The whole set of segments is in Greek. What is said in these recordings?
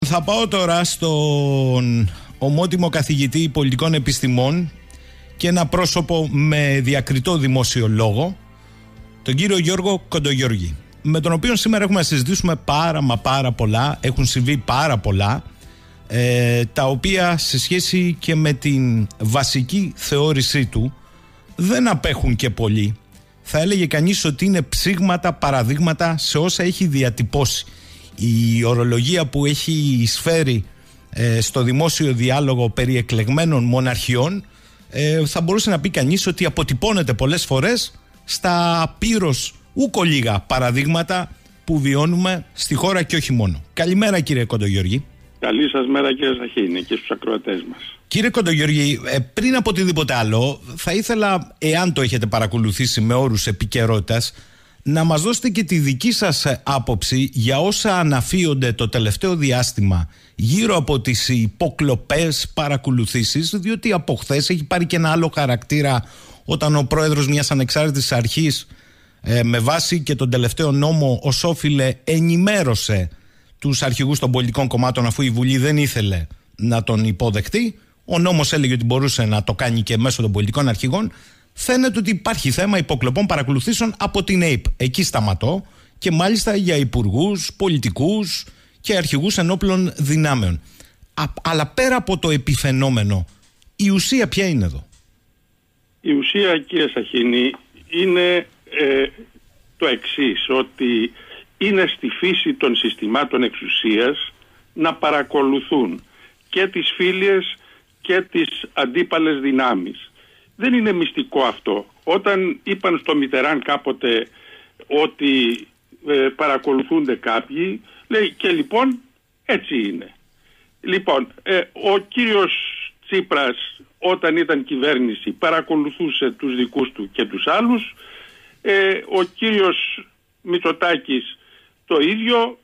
Θα πάω τώρα στον ομότιμο καθηγητή πολιτικών επιστημών και ένα πρόσωπο με διακριτό δημόσιο λόγο, τον κύριο Γιώργο Κοντογιώργη, με τον οποίο σήμερα έχουμε να συζητήσουμε πάρα πολλά, έχουν συμβεί πάρα πολλά, τα οποία σε σχέση και με την βασική θεώρησή του δεν απέχουν και πολύ. Θα έλεγε κανείς ότι είναι ψήγματα, παραδείγματα σε όσα έχει διατυπώσει. Η ορολογία που έχει εισφέρει στο δημόσιο διάλογο περί εκλεγμένων μοναρχιών, θα μπορούσε να πει κανείς ότι αποτυπώνεται πολλές φορές στα πύρος ούκο λίγα παραδείγματα που βιώνουμε στη χώρα και όχι μόνο. Καλημέρα κύριε Κοντογιώργη. Καλή σας μέρα κύριε Σαχίνη και στους ακροατές μας. Κύριε Κοντογιώργη, πριν από οτιδήποτε άλλο, θα ήθελα, εάν το έχετε παρακολουθήσει με όρους επικαιρότητας, να μας δώσετε και τη δική σας άποψη για όσα αναφύονται το τελευταίο διάστημα γύρω από τις υποκλοπές παρακολουθήσεις, διότι από χθες έχει πάρει και ένα άλλο χαρακτήρα όταν ο πρόεδρος μιας ανεξάρτητης αρχής, με βάση και τον τελευταίο νόμο ως όφιλε, ενημέρωσε τους αρχηγούς των πολιτικών κομμάτων, αφού η Βουλή δεν ήθελε να τον υποδεχτεί. Ο νόμος έλεγε ότι μπορούσε να το κάνει και μέσω των πολιτικών αρχηγών. Φαίνεται ότι υπάρχει θέμα υποκλοπών παρακολουθήσεων από την ΑΕΠ. Εκεί σταματώ, και μάλιστα για υπουργούς, πολιτικούς και αρχηγούς ενόπλων δυνάμεων. Αλλά πέρα από το επιφαινόμενο, η ουσία ποια είναι εδώ? Η ουσία, κύριε Σαχίνη, είναι το εξής, ότι είναι στη φύση των συστημάτων εξουσίας να παρακολουθούν και τις φίλιες και τις αντίπαλες δυνάμεις. Δεν είναι μυστικό αυτό. Όταν είπαν στο Μιτεράν κάποτε ότι παρακολουθούνται κάποιοι, λέει και λοιπόν έτσι είναι. Λοιπόν, ο κύριος Τσίπρας όταν ήταν κυβέρνηση παρακολουθούσε τους δικούς του και τους άλλους, ο κύριος Μητσοτάκης το ίδιο,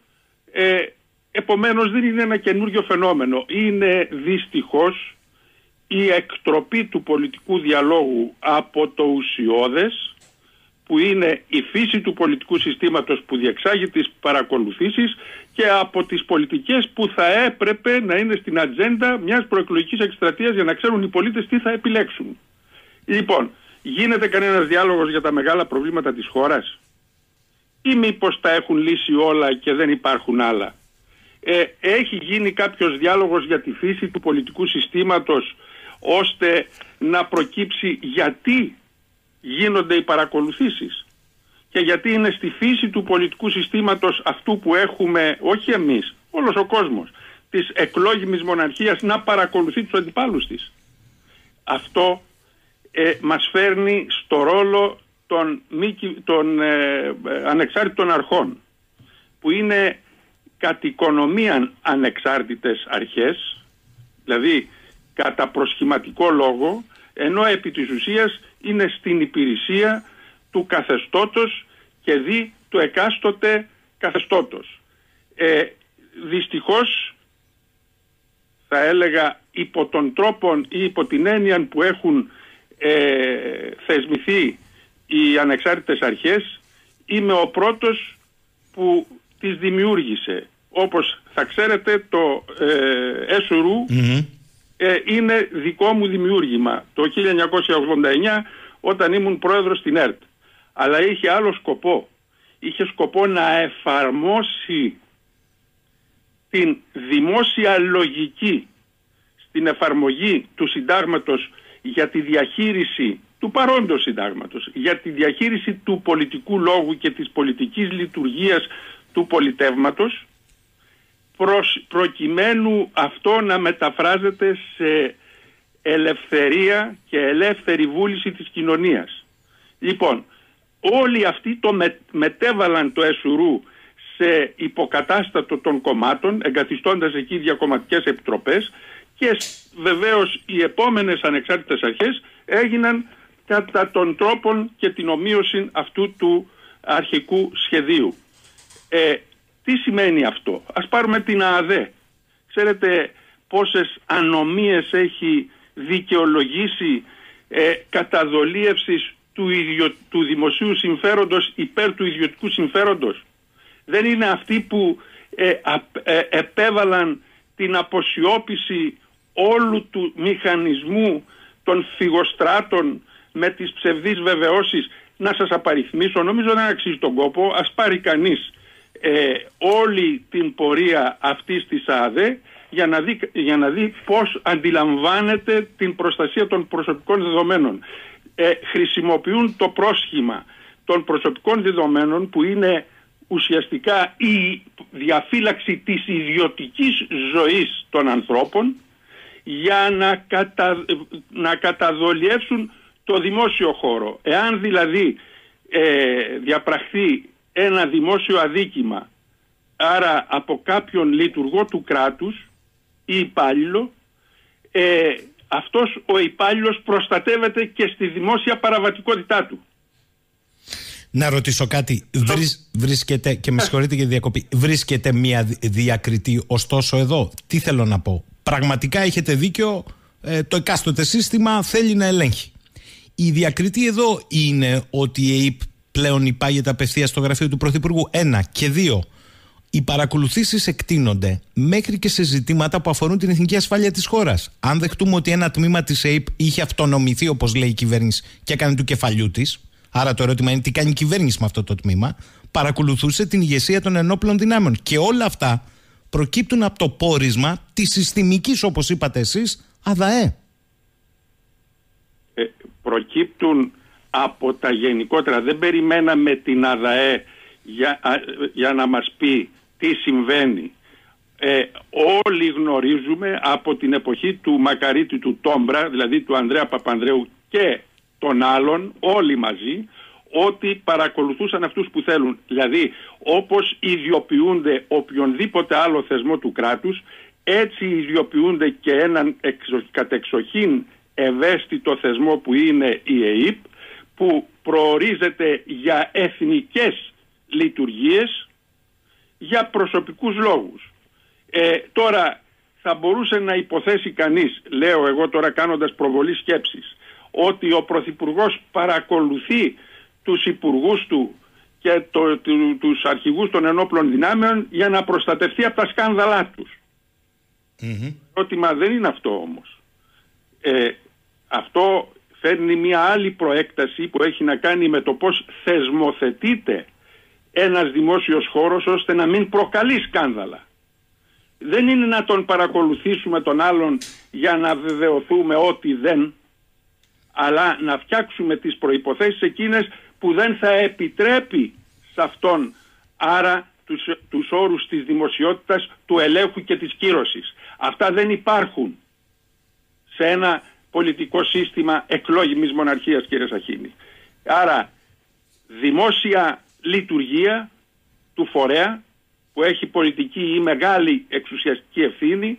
επομένως δεν είναι ένα καινούριο φαινόμενο. Είναι δυστυχώς η εκτροπή του πολιτικού διαλόγου από το ουσιώδες, που είναι η φύση του πολιτικού συστήματος που διεξάγει τις παρακολουθήσεις, και από τις πολιτικές που θα έπρεπε να είναι στην ατζέντα μιας προεκλογικής εκστρατείας για να ξέρουν οι πολίτες τι θα επιλέξουν. Λοιπόν, γίνεται κανένας διάλογος για τα μεγάλα προβλήματα της χώρας, ή μήπως τα έχουν λύσει όλα και δεν υπάρχουν άλλα? Έχει γίνει κάποιος διάλογος για τη φύση του πολιτικού συστήματος, ώστε να προκύψει γιατί γίνονται οι παρακολουθήσεις και γιατί είναι στη φύση του πολιτικού συστήματος αυτού που έχουμε, όχι εμείς, όλος ο κόσμος, της εκλόγιμης μοναρχίας, να παρακολουθεί τους αντιπάλους της? Αυτό μας φέρνει στο ρόλο των ανεξάρτητων αρχών, που είναι κατ' οικονομίαν ανεξάρτητες αρχές, δηλαδή κατά προσχηματικό λόγο, ενώ επί της ουσίας είναι στην υπηρεσία του καθεστώτος και δι του εκάστοτε καθεστώτος. Δυστυχώς, θα έλεγα, υπό τον τρόπον ή υπό την έννοια που έχουν θεσμηθεί οι ανεξάρτητες αρχές, είμαι ο πρώτος που τις δημιούργησε. Όπως θα ξέρετε, το ΕΣΟΡΟΥ είναι δικό μου δημιούργημα το 1989, όταν ήμουν πρόεδρος στην ΕΡΤ. Αλλά είχε άλλο σκοπό. Είχε σκοπό να εφαρμόσει την δημόσια λογική στην εφαρμογή του συντάγματος για τη διαχείριση του παρόντος συντάγματος, για τη διαχείριση του πολιτικού λόγου και της πολιτικής λειτουργίας του πολιτεύματος, προκειμένου αυτό να μεταφράζεται σε ελευθερία και ελεύθερη βούληση της κοινωνίας. Λοιπόν, όλοι αυτοί το μετέβαλαν το ΕΣΟΡΟΥ σε υποκατάστατο των κομμάτων, εγκαθιστώντας εκεί διακομματικές επιτροπές, και βεβαίως οι επόμενες ανεξάρτητες αρχές έγιναν κατά τον τρόπον και την ομοίωση αυτού του αρχικού σχεδίου. Τι σημαίνει αυτό? Ας πάρουμε την ΑΑΔΕ. Ξέρετε πόσες ανομίες έχει δικαιολογήσει καταδολίευσης του δημοσίου συμφέροντος υπέρ του ιδιωτικού συμφέροντος? Δεν είναι αυτοί που επέβαλαν την αποσιώπηση όλου του μηχανισμού των φυγοστράτων με τις ψευδείς βεβαιώσεις. Να σας απαριθμίσω, νομίζω δεν αξίζει τον κόπο, ας πάρει κανείς όλη την πορεία αυτής της ΑΔΕ για να δει πώς αντιλαμβάνεται την προστασία των προσωπικών δεδομένων. Χρησιμοποιούν το πρόσχημα των προσωπικών δεδομένων, που είναι ουσιαστικά η διαφύλαξη της ιδιωτικής ζωής των ανθρώπων, για να καταδολιεύσουν το δημόσιο χώρο. Εάν δηλαδή διαπραχθεί ένα δημόσιο αδίκημα, άρα από κάποιον λειτουργό του κράτους ή υπάλληλο, αυτός ο υπάλληλος προστατεύεται και στη δημόσια παραβατικότητά του. Να ρωτήσω κάτι. Βρίσκεται, και με συγχωρείτε για τη διακοπή, βρίσκεται μια διακριτή ωστόσο εδώ? Τι θέλω να πω? Πραγματικά έχετε δίκιο, το εκάστοτε σύστημα θέλει να ελέγχει. Η διακριτή εδώ είναι ότι η ΕΕΠ πλέον υπάγεται απευθείας στο γραφείο του Πρωθυπουργού. 1 και 2. Οι παρακολουθήσεις εκτείνονται μέχρι και σε ζητήματα που αφορούν την εθνική ασφάλεια της χώρας. Αν δεχτούμε ότι ένα τμήμα της ΕΕΠ είχε αυτονομηθεί, όπως λέει η κυβέρνηση, και έκανε του κεφαλιού της, άρα το ερώτημα είναι τι κάνει η κυβέρνηση με αυτό το τμήμα, παρακολουθούσε την ηγεσία των ενόπλων δυνάμεων. Και όλα αυτά προκύπτουν από το πόρισμα της συστημικής, όπως είπατε εσείς, ΑΔΑΕ. Προκύπτουν από τα γενικότερα. Δεν περιμέναμε την ΑΔΑΕ για να μας πει τι συμβαίνει. Όλοι γνωρίζουμε από την εποχή του Μακαρίτη, του Τόμπρα, δηλαδή του Ανδρέα Παπανδρέου και των άλλων, όλοι μαζί, ότι παρακολουθούσαν αυτούς που θέλουν. Δηλαδή, όπως ιδιοποιούνται οποιονδήποτε άλλο θεσμό του κράτους, έτσι ιδιοποιούνται και έναν κατεξοχήν ευαίσθητο θεσμό που είναι η ΕΕΠ, που προορίζεται για εθνικές λειτουργίες, για προσωπικούς λόγους. Τώρα θα μπορούσε να υποθέσει κανείς, λέω εγώ τώρα κάνοντας προβολή σκέψης, ότι ο Πρωθυπουργός παρακολουθεί τους υπουργούς του και τους αρχηγούς των ενόπλων δυνάμεων για να προστατευτεί από τα σκάνδαλά τους. Το ερώτημα δεν είναι αυτό όμως. Αυτό φέρνει μια άλλη προέκταση που έχει να κάνει με το πώς θεσμοθετείται ένας δημόσιος χώρος ώστε να μην προκαλεί σκάνδαλα. Δεν είναι να τον παρακολουθήσουμε τον άλλον για να βεβαιωθούμε ότι δεν, αλλά να φτιάξουμε τις προϋποθέσεις εκείνες που δεν θα επιτρέπει σε αυτόν, άρα τους όρους της δημοσιότητας, του ελέγχου και της κύρωσης. Αυτά δεν υπάρχουν σε ένα πολιτικό σύστημα εκλόγιμης μοναρχίας, κύριε Σαχίνη. Άρα δημόσια λειτουργία του φορέα που έχει πολιτική ή μεγάλη εξουσιαστική ευθύνη,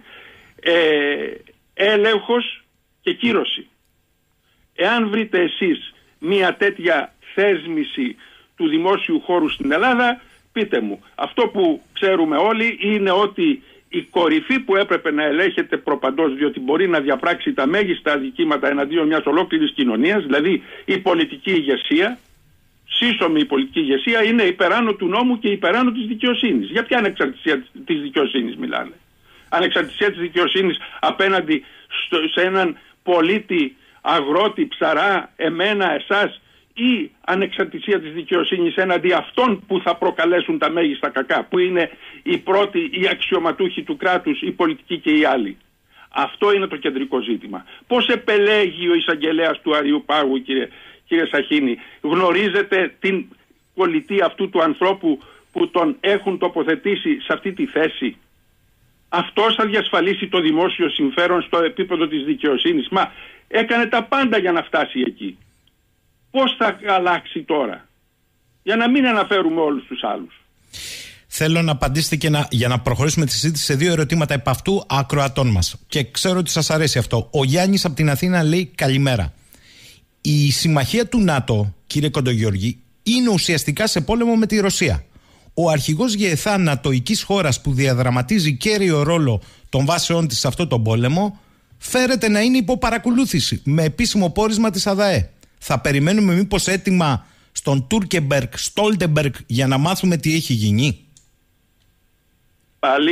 έλεγχος και κύρωση. Εάν βρείτε εσείς μια τέτοια θέσμηση του δημόσιου χώρου στην Ελλάδα, πείτε μου. Αυτό που ξέρουμε όλοι είναι ότι η κορυφή που έπρεπε να ελέγχεται προπαντός, διότι μπορεί να διαπράξει τα μέγιστα αδικήματα εναντίον μιας ολόκληρης κοινωνίας, δηλαδή η πολιτική ηγεσία, σύσσωμη η πολιτική ηγεσία, είναι υπεράνω του νόμου και υπεράνω της δικαιοσύνης. Για ποια ανεξαρτησία της δικαιοσύνης μιλάνε? Ανεξαρτησία της δικαιοσύνης απέναντι σε έναν πολίτη, αγρότη, ψαρά, εμένα, εσάς, ή ανεξαρτησία της δικαιοσύνης έναντι αυτών που θα προκαλέσουν τα μέγιστα κακά, που είναι οι πρώτοι, οι αξιωματούχοι του κράτους, οι πολιτικοί και οι άλλοι? Αυτό είναι το κεντρικό ζήτημα. Πώς επελέγει ο εισαγγελέας του Αριού Πάγου, κύριε Σαχίνη? Γνωρίζετε την πολιτεία αυτού του ανθρώπου που τον έχουν τοποθετήσει σε αυτή τη θέση? Αυτός θα διασφαλίσει το δημόσιο συμφέρον στο επίπεδο της δικαιοσύνης? Μα έκανε τα πάντα για να φτάσει εκεί. Πώς θα αλλάξει τώρα? Για να μην αναφέρουμε όλους τους άλλους. Θέλω να απαντήσετε και για να προχωρήσουμε τη συζήτηση σε 2 ερωτήματα επ' αυτού ακροατών μας. Και ξέρω ότι σας αρέσει αυτό. Ο Γιάννης από την Αθήνα λέει καλημέρα. Η συμμαχία του ΝΑΤΟ, κύριε Κοντογιώργη, είναι ουσιαστικά σε πόλεμο με τη Ρωσία. Ο αρχηγός ΓΕΘΑ νατοικής χώρας που διαδραματίζει κέριο ρόλο των βάσεών της σε αυτό τον πόλεμο φέρεται να είναι υπό παρακολούθηση με επίσημο πόρισμα της ΑΔΑΕ. Θα περιμένουμε μήπως έτοιμα στον Τούρκεμπεργκ, Στόλτεμπεργκ για να μάθουμε τι έχει γίνει? Πάλι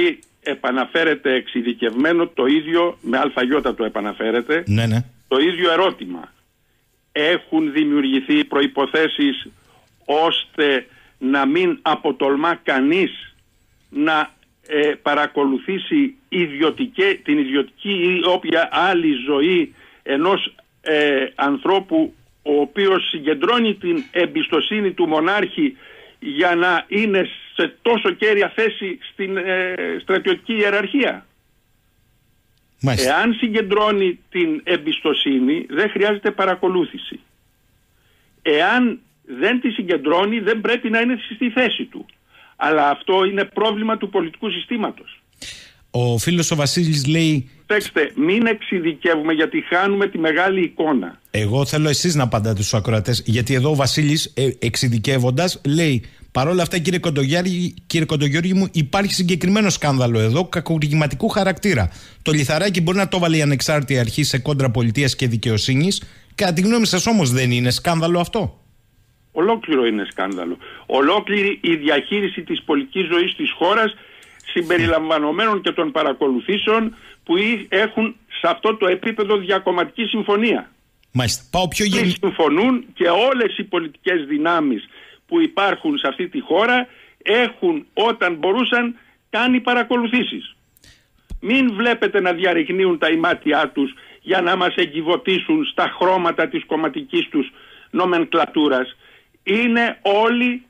επαναφέρεται εξειδικευμένο το ίδιο, με αλφαγιώτα το επαναφέρεται, ναι. Το ίδιο ερώτημα. Έχουν δημιουργηθεί προϋποθέσεις ώστε να μην αποτολμά κανείς να παρακολουθήσει την ιδιωτική ή όποια άλλη ζωή ενός ανθρώπου ο οποίος συγκεντρώνει την εμπιστοσύνη του μονάρχη για να είναι σε τόσο κέρια θέση στην στρατιωτική ιεραρχία. Μάλιστα. Εάν συγκεντρώνει την εμπιστοσύνη δεν χρειάζεται παρακολούθηση. Εάν δεν τη συγκεντρώνει δεν πρέπει να είναι στη θέση του. Αλλά αυτό είναι πρόβλημα του πολιτικού συστήματος. Ο φίλος ο Βασίλης λέει... Κοιτάξτε, μην εξειδικεύουμε γιατί χάνουμε τη μεγάλη εικόνα. Εγώ θέλω εσείς να απαντάτε στους ακροατές, γιατί εδώ ο Βασίλης εξειδικεύοντας λέει παρόλα αυτά κύριε Κοντογιώργη μου, υπάρχει συγκεκριμένο σκάνδαλο εδώ κακουργηματικού χαρακτήρα. Το λιθαράκι μπορεί να το βάλει η ανεξάρτητη αρχή σε κόντρα πολιτείας και δικαιοσύνης. Κατά τη γνώμη σας όμως δεν είναι σκάνδαλο αυτό? Ολόκληρο είναι σκάνδαλο. Ολόκληρη η διαχείριση της πολιτικής ζωής της χώρας, συμπεριλαμβανομένων και των παρακολουθήσεων που έχουν σε αυτό το επίπεδο διακομματική συμφωνία. Μάλιστα. Πάω πιο συμφωνούν και όλες οι πολιτικές δυνάμεις που υπάρχουν σε αυτή τη χώρα έχουν, όταν μπορούσαν, κάνει παρακολουθήσεις. Μην βλέπετε να διαρριγνύουν τα ημάτια τους για να μας εγκυβωτήσουν στα χρώματα της κομματικής τους νομενκλατούρας. Είναι όλοι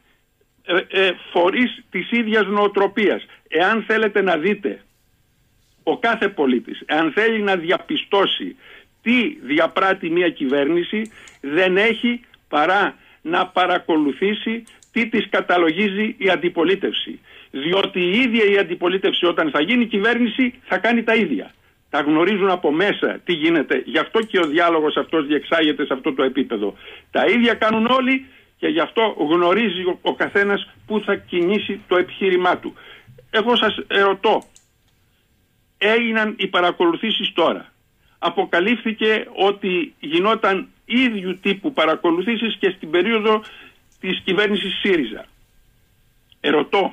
φορείς της ίδιας νοοτροπίας. Εάν θέλετε να δείτε, ο κάθε πολίτης, εάν θέλει να διαπιστώσει τι διαπράττει μια κυβέρνηση, δεν έχει παρά να παρακολουθήσει τι της καταλογίζει η αντιπολίτευση. Διότι η ίδια η αντιπολίτευση όταν θα γίνει κυβέρνηση θα κάνει τα ίδια. Τα γνωρίζουν από μέσα τι γίνεται. Γι' αυτό και ο διάλογος αυτός διεξάγεται σε αυτό το επίπεδο. Τα ίδια κάνουν όλοι και γι' αυτό γνωρίζει ο καθένας που θα κινήσει το επιχείρημά του. Εγώ σας ερωτώ, έγιναν οι παρακολουθήσεις τώρα. Αποκαλύφθηκε ότι γινόταν ίδιου τύπου παρακολουθήσεις και στην περίοδο της κυβέρνησης ΣΥΡΙΖΑ. Ερωτώ,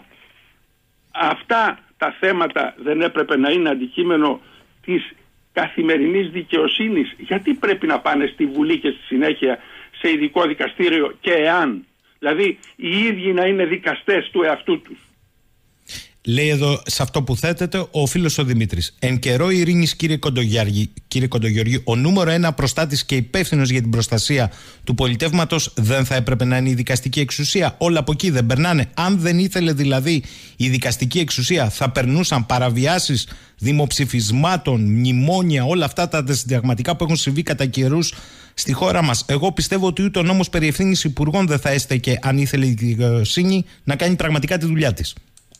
αυτά τα θέματα δεν έπρεπε να είναι αντικείμενο της καθημερινής δικαιοσύνης? Γιατί πρέπει να πάνε στη Βουλή και στη συνέχεια σε ειδικό δικαστήριο και εάν, δηλαδή οι ίδιοι να είναι δικαστές του εαυτού τους? Λέει εδώ σε αυτό που θέτεται ο φίλος ο Δημήτρης. Εν καιρό ειρήνης, κύριε Κοντογιώργη, ο νούμερο 1 προστάτης και υπεύθυνος για την προστασία του πολιτεύματος δεν θα έπρεπε να είναι η δικαστική εξουσία? Όλα από εκεί δεν περνάνε? Αν δεν ήθελε δηλαδή η δικαστική εξουσία, θα περνούσαν παραβιάσεις δημοψηφισμάτων, μνημόνια, όλα αυτά τα συνταγματικά που έχουν συμβεί κατά καιρούς στη χώρα μας? Εγώ πιστεύω ότι ούτε ο νόμος περί ευθύνης υπουργών δεν θα έστεκε αν ήθελε η δικαιοσύνη να κάνει πραγματικά τη δουλειά της.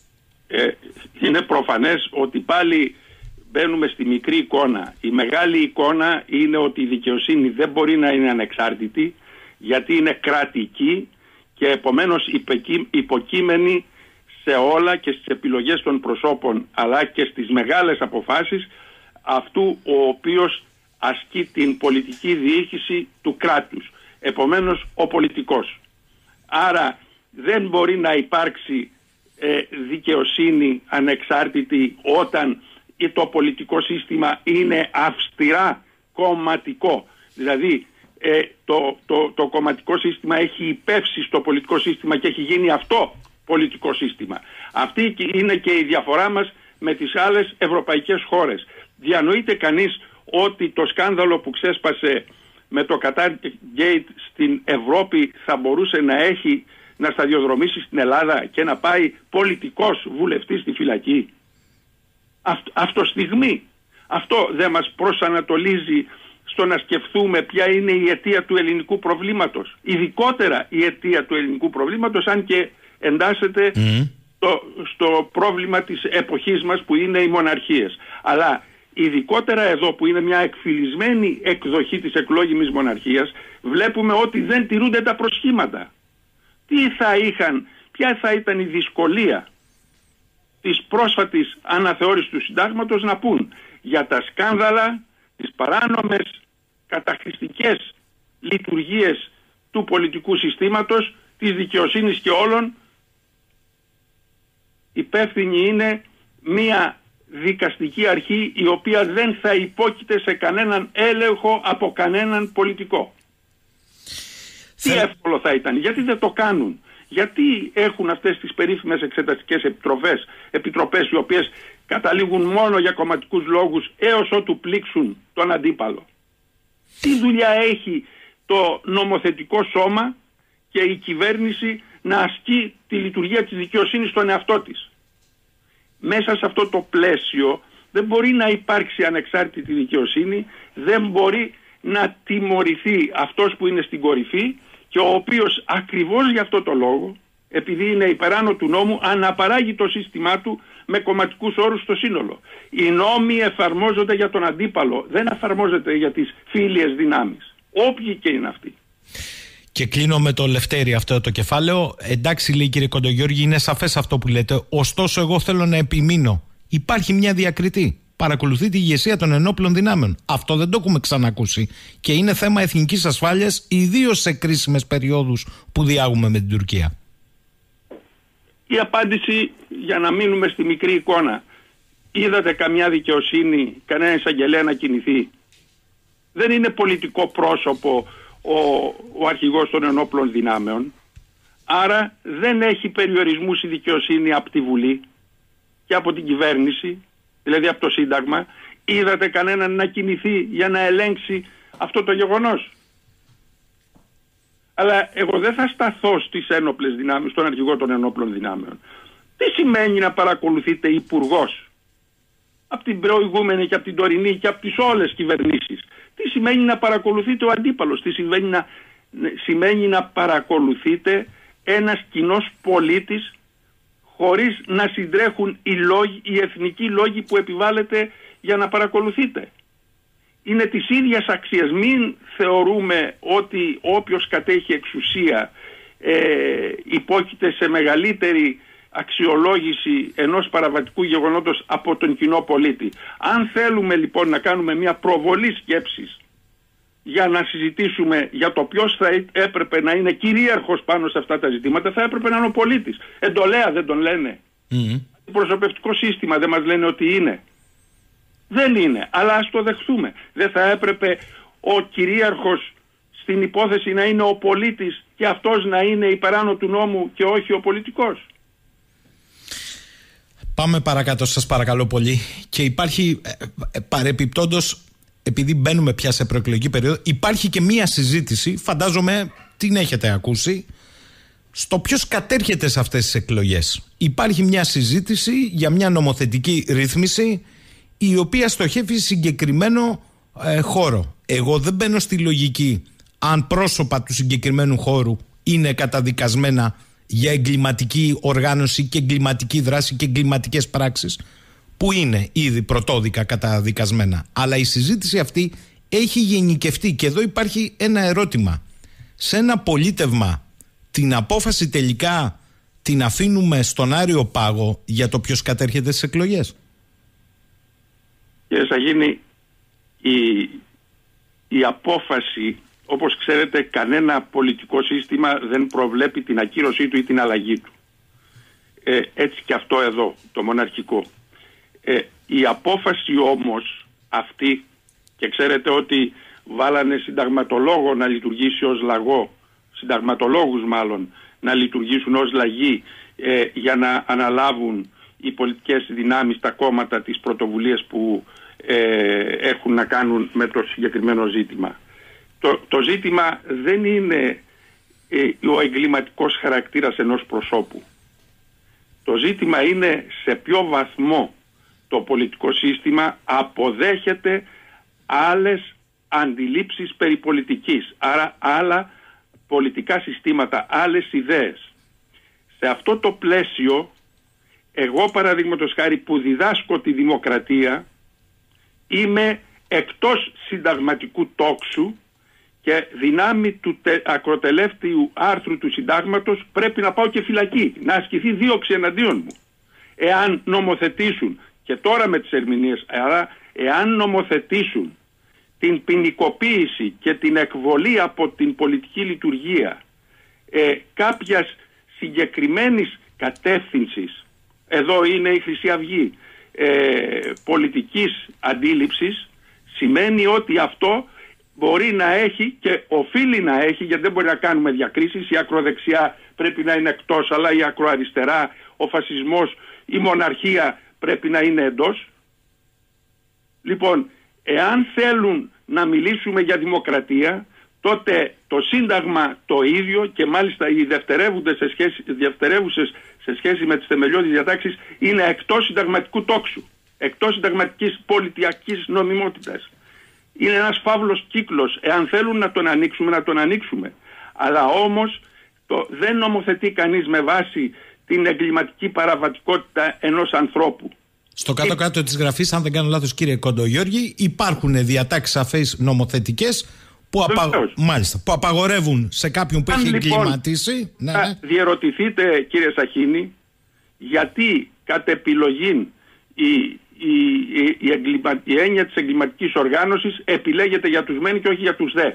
Είναι προφανές ότι πάλι μπαίνουμε στη μικρή εικόνα. Η μεγάλη εικόνα είναι ότι η δικαιοσύνη δεν μπορεί να είναι ανεξάρτητη, γιατί είναι κρατική και επομένως υποκείμενη σε όλα και στις επιλογές των προσώπων, αλλά και στις μεγάλες αποφάσεις αυτού ο οποίος ασκεί την πολιτική διοίκηση του κράτους. Επομένως ο πολιτικός. Άρα δεν μπορεί να υπάρξει δικαιοσύνη ανεξάρτητη όταν το πολιτικό σύστημα είναι αυστηρά κομματικό. Δηλαδή το κομματικό σύστημα έχει υπεύσει στο πολιτικό σύστημα και έχει γίνει αυτό πολιτικό σύστημα. Αυτή είναι και η διαφορά μας με τις άλλες ευρωπαϊκές χώρες. Διανοείται κανείς ότι το σκάνδαλο που ξέσπασε με το Qatar Gate στην Ευρώπη θα μπορούσε να σταδιοδρομήσει στην Ελλάδα και να πάει πολιτικός βουλευτής στη φυλακή? Αυτοστιγμή. Αυτό δεν μας προσανατολίζει στο να σκεφτούμε ποια είναι η αιτία του ελληνικού προβλήματος? Ειδικότερα η αιτία του ελληνικού προβλήματος, αν και εντάσσεται στο πρόβλημα της εποχής μας που είναι οι μοναρχίες. Αλλά ειδικότερα εδώ που είναι μια εκφυλισμένη εκδοχή της εκλόγιμης μοναρχίας, βλέπουμε ότι δεν τηρούνται τα προσχήματα. Ποια θα ήταν η δυσκολία της πρόσφατης αναθεώρησης του συντάγματος να πούν για τα σκάνδαλα, τις παράνομες καταχρηστικές λειτουργίες του πολιτικού συστήματος, της δικαιοσύνης και όλων, υπεύθυνη είναι μία δικαστική αρχή η οποία δεν θα υπόκειται σε κανέναν έλεγχο από κανέναν πολιτικό. Τι εύκολο θα ήταν. Γιατί δεν το κάνουν? Γιατί έχουν αυτές τις περίφημες εξεταστικές επιτροπές οι οποίες καταλήγουν μόνο για κομματικούς λόγους έως ότου πλήξουν τον αντίπαλο? Τι δουλειά έχει το νομοθετικό σώμα και η κυβέρνηση να ασκεί τη λειτουργία της δικαιοσύνης στον εαυτό της? Μέσα σε αυτό το πλαίσιο δεν μπορεί να υπάρξει ανεξάρτητη δικαιοσύνη, δεν μπορεί να τιμωρηθεί αυτός που είναι στην κορυφή και ο οποίος ακριβώς για αυτό το λόγο, επειδή είναι υπεράνω του νόμου, αναπαράγει το σύστημά του με κομματικούς όρους στο σύνολο. Οι νόμοι εφαρμόζονται για τον αντίπαλο, δεν εφαρμόζονται για τις φίλιες δυνάμεις, όποιοι και είναι αυτοί. Και κλείνω με το Λευτέρη αυτό το κεφάλαιο. Εντάξει, λέει, κύριε Κοντογιώργη, είναι σαφές αυτό που λέτε. Ωστόσο, εγώ θέλω να επιμείνω. Υπάρχει μια διακριτή. Παρακολουθεί τη ηγεσία των ενόπλων δυνάμεων. Αυτό δεν το έχουμε ξανακούσει. Και είναι θέμα εθνικής ασφάλειας, ιδίως σε κρίσιμες περιόδους που διάγουμε με την Τουρκία. Η απάντηση, για να μείνουμε στη μικρή εικόνα. Είδατε καμιά δικαιοσύνη, κανένα εισαγγελέα να κινηθεί? Δεν είναι πολιτικό πρόσωπο ο αρχηγός των ενόπλων δυνάμεων. Άρα δεν έχει περιορισμούς η δικαιοσύνη από τη Βουλή και από την κυβέρνηση, δηλαδή από το Σύνταγμα. Είδατε κανέναν να κινηθεί για να ελέγξει αυτό το γεγονός? Αλλά εγώ δεν θα σταθώ στις ένοπλες δυνάμεις, στον αρχηγό των ενόπλων δυνάμεων. Τι σημαίνει να παρακολουθείτε υπουργός από την προηγούμενη και από την τωρινή και από τις όλες κυβερνήσεις? Τι σημαίνει να παρακολουθείτε ο αντίπαλος? Τι σημαίνει να παρακολουθείτε ένας κοινός πολίτης χωρίς να συντρέχουν οι εθνικοί λόγοι που επιβάλλεται για να παρακολουθείτε? Είναι της ίδιας αξίας. Μην θεωρούμε ότι όποιος κατέχει εξουσία υπόκειται σε μεγαλύτερη αξιολόγηση ενός παραβατικού γεγονότος από τον κοινό πολίτη. Αν θέλουμε λοιπόν να κάνουμε μια προβολή σκέψης για να συζητήσουμε για το ποιος θα έπρεπε να είναι κυρίαρχος πάνω σε αυτά τα ζητήματα, θα έπρεπε να είναι ο πολίτης. Εντολέα δεν τον λένε? Το προσωπευτικό σύστημα δεν μας λένε ότι είναι? Δεν είναι, αλλά ας το δεχθούμε. Δεν θα έπρεπε ο κυρίαρχος στην υπόθεση να είναι ο πολίτης και αυτός να είναι υπεράνω του νόμου και όχι ο πολιτικός? Πάμε παρακάτω, σας παρακαλώ πολύ. Και υπάρχει παρεπιπτόντως, επειδή μπαίνουμε πια σε προεκλογική περίοδο, υπάρχει και μία συζήτηση, φαντάζομαι την έχετε ακούσει, στο ποιος κατέρχεται σε αυτές τις εκλογές. Υπάρχει μια συζήτηση για μια νομοθετική ρύθμιση η οποία στοχεύει συγκεκριμένο χώρο. Εγώ δεν μπαίνω στη λογική αν πρόσωπα του συγκεκριμένου χώρου είναι καταδικασμένα για εγκληματική οργάνωση και εγκληματική δράση και εγκληματικές πράξεις, που είναι ήδη πρωτόδικα καταδικασμένα. Αλλά η συζήτηση αυτή έχει γενικευτεί και εδώ υπάρχει ένα ερώτημα. Σε ένα πολίτευμα την απόφαση τελικά την αφήνουμε στον Άριο Πάγο για το ποιος κατέρχεται στις εκλογές? Κύριε Σαγίνη, η απόφαση, όπως ξέρετε, κανένα πολιτικό σύστημα δεν προβλέπει την ακύρωσή του ή την αλλαγή του. Έτσι και αυτό εδώ, το μοναρχικό. Η απόφαση όμως αυτή, και ξέρετε ότι βάλανε συνταγματολόγο να λειτουργήσει ως λαγό, συνταγματολόγους μάλλον να λειτουργήσουν ως λαγοί, για να αναλάβουν οι πολιτικές δυνάμεις, τα κόμματα, τις πρωτοβουλίες που έχουν να κάνουν με το συγκεκριμένο ζήτημα. Το ζήτημα δεν είναι ο εγκληματικός χαρακτήρας ενός προσώπου. Το ζήτημα είναι σε ποιο βαθμό το πολιτικό σύστημα αποδέχεται άλλες αντιλήψεις περί πολιτικής, άρα άλλα πολιτικά συστήματα, άλλες ιδέες. Σε αυτό το πλαίσιο, εγώ παραδείγματος χάρη που διδάσκω τη δημοκρατία, είμαι εκτός συνταγματικού τόξου και δυνάμει του ακροτελεύτιου άρθρου του συντάγματος πρέπει να πάω και φυλακή, να ασκηθεί δίωξη εναντίον μου. Εάν νομοθετήσουν, και τώρα με τις ερμηνείες, άρα εάν νομοθετήσουν την ποινικοποίηση και την εκβολή από την πολιτική λειτουργία κάποιας συγκεκριμένης κατεύθυνσης, εδώ είναι η Χρυσή Αυγή, πολιτικής αντίληψης, σημαίνει ότι αυτό μπορεί να έχει και οφείλει να έχει, γιατί δεν μπορεί να κάνουμε διακρίσεις, η ακροδεξιά πρέπει να είναι εκτός, αλλά η ακροαριστερά, ο φασισμός, η μοναρχία πρέπει να είναι εντός. Λοιπόν, εάν θέλουν να μιλήσουμε για δημοκρατία, τότε το Σύνταγμα το ίδιο και μάλιστα οι δευτερεύουσες σε σχέση με τις θεμελιώδεις διατάξεις είναι εκτός συνταγματικού τόξου, εκτός συνταγματικής πολιτιακής νομιμότητας. Είναι ένας φαύλος κύκλος. Εάν θέλουν να τον ανοίξουμε, να τον ανοίξουμε. Αλλά όμως δεν νομοθετεί κανείς με βάση την εγκληματική παραβατικότητα ενός ανθρώπου. Στο κάτω-κάτω της γραφής, αν δεν κάνω λάθος κύριε Κοντογιώργη, υπάρχουν διατάξεις σαφείς νομοθετικές που, που απαγορεύουν σε κάποιον που έχει εγκληματίσει. Διερωτηθείτε κύριε Σαχίνη, γιατί κατ' επιλογή η έννοια της εγκληματικής οργάνωσης επιλέγεται για τους μεν και όχι για τους δε.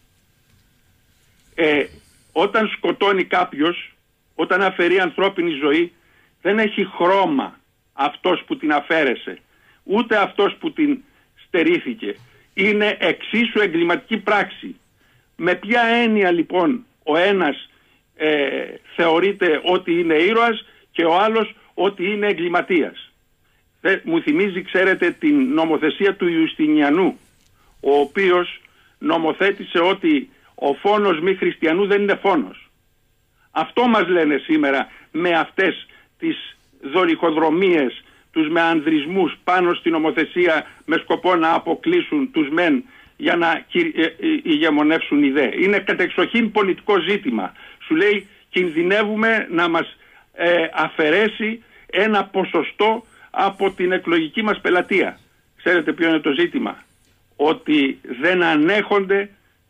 Όταν σκοτώνει κάποιος, όταν αφαιρεί ανθρώπινη ζωή, δεν έχει χρώμα αυτός που την αφαίρεσε, ούτε αυτός που την στερήθηκε. Είναι εξίσου εγκληματική πράξη. Με ποια έννοια λοιπόν ο ένας θεωρείται ότι είναι ήρωας και ο άλλος ότι είναι εγκληματίας? Μου θυμίζει, ξέρετε, την νομοθεσία του Ιουστινιανού, ο οποίος νομοθέτησε ότι ο φόνος μη χριστιανού δεν είναι φόνος. Αυτό μας λένε σήμερα με αυτές τις δολιχοδρομίες, τους μεανδρισμούς πάνω στην νομοθεσία με σκοπό να αποκλείσουν τους μεν για να ηγεμονεύσουν οι δε. Είναι κατεξοχήν πολιτικό ζήτημα. Σου λέει κινδυνεύουμε να μας αφαιρέσει ένα ποσοστό από την εκλογική μας πελατεία. Ξέρετε ποιο είναι το ζήτημα? Ότι δεν ανέχονται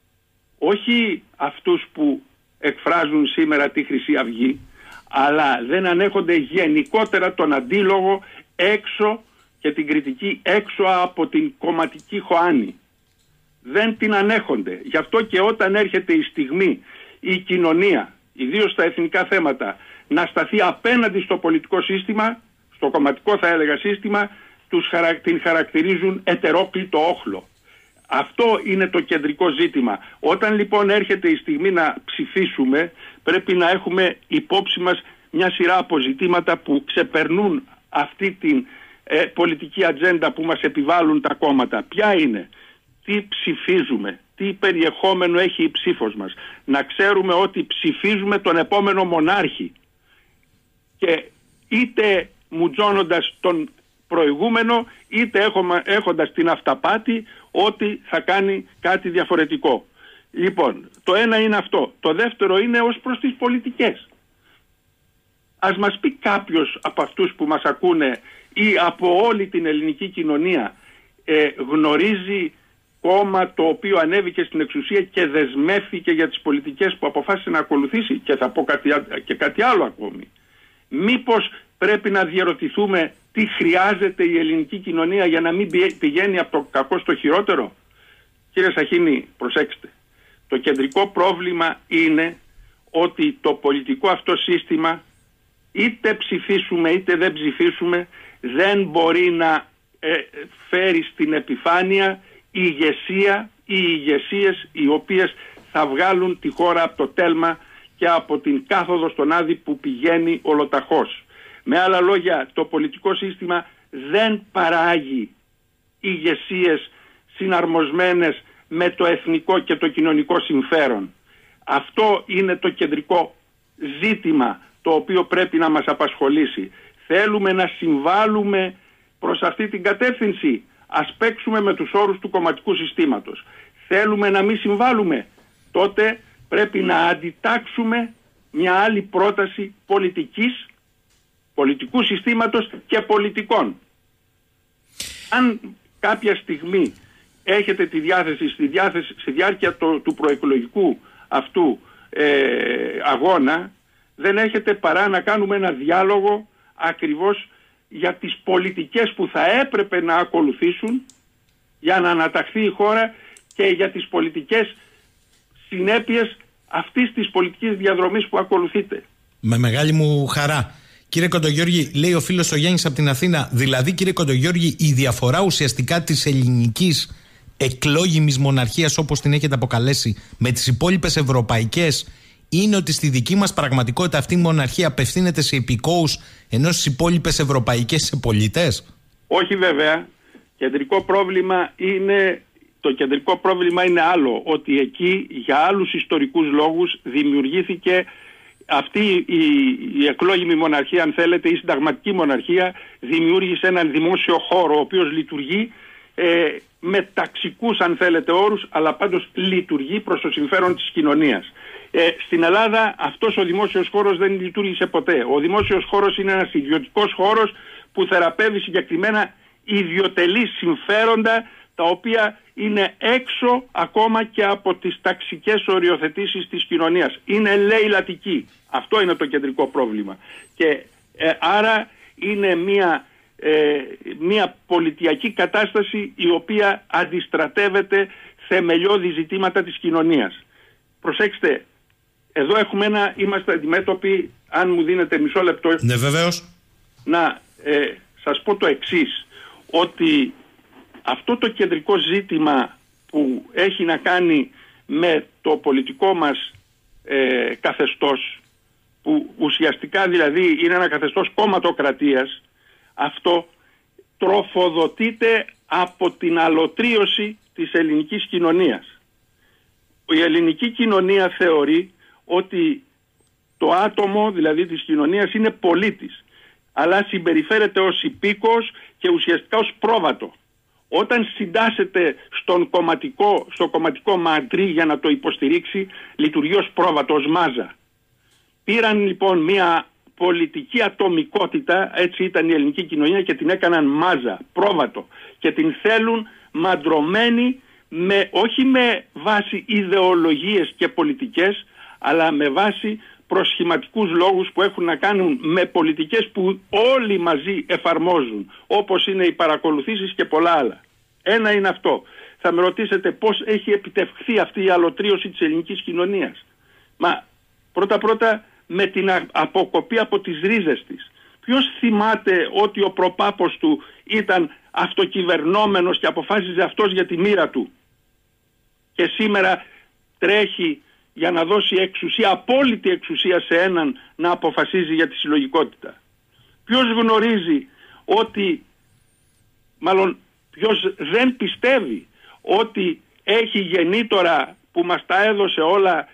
όχι αυτούς που εκφράζουν σήμερα τη Χρυσή Αυγή, αλλά δεν ανέχονται γενικότερα τον αντίλογο έξω και την κριτική έξω από την κομματική χωάνη. Δεν την ανέχονται. Γι' αυτό και όταν έρχεται η στιγμή η κοινωνία, ιδίως στα εθνικά θέματα, να σταθεί απέναντι στο πολιτικό σύστημα, στο κομματικό θα έλεγα σύστημα, την χαρακτηρίζουν ετερόκλητο όχλο. Αυτό είναι το κεντρικό ζήτημα. Όταν λοιπόν έρχεται η στιγμή να ψηφίσουμε, πρέπει να έχουμε υπόψη μας μια σειρά από ζητήματα που ξεπερνούν αυτή την πολιτική ατζέντα που μας επιβάλλουν τα κόμματα. Ποια είναι? Τι ψηφίζουμε? Τι περιεχόμενο έχει η ψήφος μας? Να ξέρουμε ότι ψηφίζουμε τον επόμενο μονάρχη και είτε μουτζώνοντας τον προηγούμενο, είτε έχοντας την αυταπάτη ότι θα κάνει κάτι διαφορετικό. Λοιπόν, το ένα είναι αυτό. Το δεύτερο είναι ως προς τις πολιτικές. Ας μας πει κάποιος από αυτούς που μας ακούνε ή από όλη την ελληνική κοινωνία γνωρίζει κόμμα το οποίο ανέβηκε στην εξουσία και δεσμεύθηκε για τις πολιτικές που αποφάσισε να ακολουθήσει? Και θα πω κάτι άλλο ακόμη. Μήπως πρέπει να διαρωτηθούμε τι χρειάζεται η ελληνική κοινωνία για να μην πηγαίνει από το κακό στο χειρότερο? Κύριε Σαχίνη, προσέξτε. Το κεντρικό πρόβλημα είναι ότι το πολιτικό αυτό σύστημα, είτε ψηφίσουμε είτε δεν ψηφίσουμε, δεν μπορεί να φέρει στην επιφάνεια ηγεσία ή ηγεσίες οι οποίες θα βγάλουν τη χώρα από το τέλμα και από την κάθοδο στον άδει που πηγαίνει ολοταχώς. Με άλλα λόγια, το πολιτικό σύστημα δεν παράγει ηγεσίες συναρμοσμένες με το εθνικό και το κοινωνικό συμφέρον. Αυτό είναι το κεντρικό ζήτημα το οποίο πρέπει να μας απασχολήσει. Θέλουμε να συμβάλλουμε προς αυτή την κατεύθυνση? Ας παίξουμε με τους όρους του κομματικού συστήματος. Θέλουμε να μην συμβάλλουμε? Τότε πρέπει να αντιτάξουμε μια άλλη πρόταση πολιτικού συστήματος και πολιτικών. Αν κάποια στιγμή έχετε τη διάθεση, στη διάρκεια του προεκλογικού αυτού αγώνα, δεν έχετε παρά να κάνουμε ένα διάλογο ακριβώς για τις πολιτικές που θα έπρεπε να ακολουθήσουν για να αναταχθεί η χώρα και για τις πολιτικές συνέπειες αυτής της πολιτικής διαδρομής που ακολουθείτε. Με μεγάλη μου χαρά. Κύριε Κοντογιώργη, λέει ο φίλος ο Γιάννης από την Αθήνα, δηλαδή κύριε Κοντογιώργη, η διαφορά ουσιαστικά της ελληνικής εκλόγιμης μοναρχίας, όπως την έχετε αποκαλέσει, με τις υπόλοιπες ευρωπαϊκές, είναι ότι στη δική μας πραγματικότητα αυτή η μοναρχία απευθύνεται σε υπηκόους, ενώ στις υπόλοιπες ευρωπαϊκές σε πολίτες? Όχι βέβαια. Το κεντρικό πρόβλημα είναι άλλο, ότι εκεί για άλλους ιστορικούς λόγους δημιουργήθηκε αυτή η εκλόγιμη μοναρχία, αν θέλετε, η συνταγματική μοναρχία δημιούργησε έναν δημόσιο χώρο ο οποίος λειτουργεί με ταξικούς, αν θέλετε, όρους, αλλά πάντως λειτουργεί προς το συμφέρον της κοινωνίας. Στην Ελλάδα αυτός ο δημόσιος χώρος δεν λειτουργήσε ποτέ. Ο δημόσιος χώρος είναι ένας ιδιωτικός χώρος που θεραπεύει συγκεκριμένα ιδιωτελή συμφέροντα, τα οποία είναι έξω ακόμα και από τις ταξικές οριοθετήσεις της κοινωνίας. Είναι λαιλατική. Αυτό είναι το κεντρικό πρόβλημα. Και άρα είναι μια πολιτιακή κατάσταση η οποία αντιστρατεύεται θεμελιώδη ζητήματα της κοινωνίας. Προσέξτε, εδώ είμαστε αντιμέτωποι, αν μου δίνετε μισό λεπτό. Ναι, βεβαίως. Να σας πω το εξής, ότι αυτό το κεντρικό ζήτημα που έχει να κάνει με το πολιτικό μας καθεστώς, που ουσιαστικά δηλαδή είναι ένα καθεστώς κομματοκρατίας, αυτό τροφοδοτείται από την αλωτρίωση της ελληνικής κοινωνίας. Η ελληνική κοινωνία θεωρεί ότι το άτομο δηλαδή της κοινωνίας είναι πολίτης, αλλά συμπεριφέρεται ως υπήκοος και ουσιαστικά ως πρόβατο. Όταν συντάσσεται στο κομματικό μαντρί για να το υποστηρίξει, λειτουργεί ως πρόβατο, ως μάζα. Πήραν λοιπόν μια πολιτική ατομικότητα, έτσι ήταν η ελληνική κοινωνία, και την έκαναν μάζα, πρόβατο, και την θέλουν μαντρωμένη, όχι με βάση ιδεολογίες και πολιτικές, αλλά με βάση προσχηματικούς λόγους που έχουν να κάνουν με πολιτικές που όλοι μαζί εφαρμόζουν, όπως είναι οι παρακολουθήσεις και πολλά άλλα. Ένα είναι αυτό. Θα με ρωτήσετε πώς έχει επιτευχθεί αυτή η αλωτρίωση της ελληνικής κοινωνίας. Μα πρώτα με την αποκοπή από τις ρίζες της. Ποιος θυμάται ότι ο προπάπος του ήταν αυτοκυβερνόμενος και αποφάσιζε αυτός για τη μοίρα του, και σήμερα τρέχει για να δώσει εξουσία, απόλυτη εξουσία σε έναν να αποφασίζει για τη συλλογικότητα? Ποιος γνωρίζει ότι, μάλλον ποιος δεν πιστεύει ότι έχει γεννήτωρα που μας τα έδωσε όλα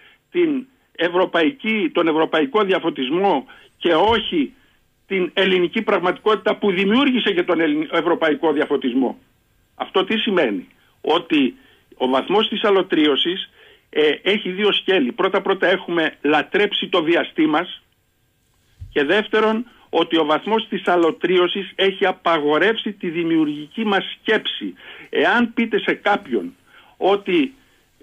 τον ευρωπαϊκό διαφωτισμό και όχι την ελληνική πραγματικότητα που δημιούργησε και τον ευρωπαϊκό διαφωτισμό? Αυτό τι σημαίνει? Ότι ο βαθμός της αλωτρίωσης έχει δύο σκέλη. Πρώτα έχουμε λατρέψει το βιαστή μας, και δεύτερον ότι ο βαθμός της αλωτρίωσης έχει απαγορεύσει τη δημιουργική μας σκέψη. Εάν πείτε σε κάποιον ότι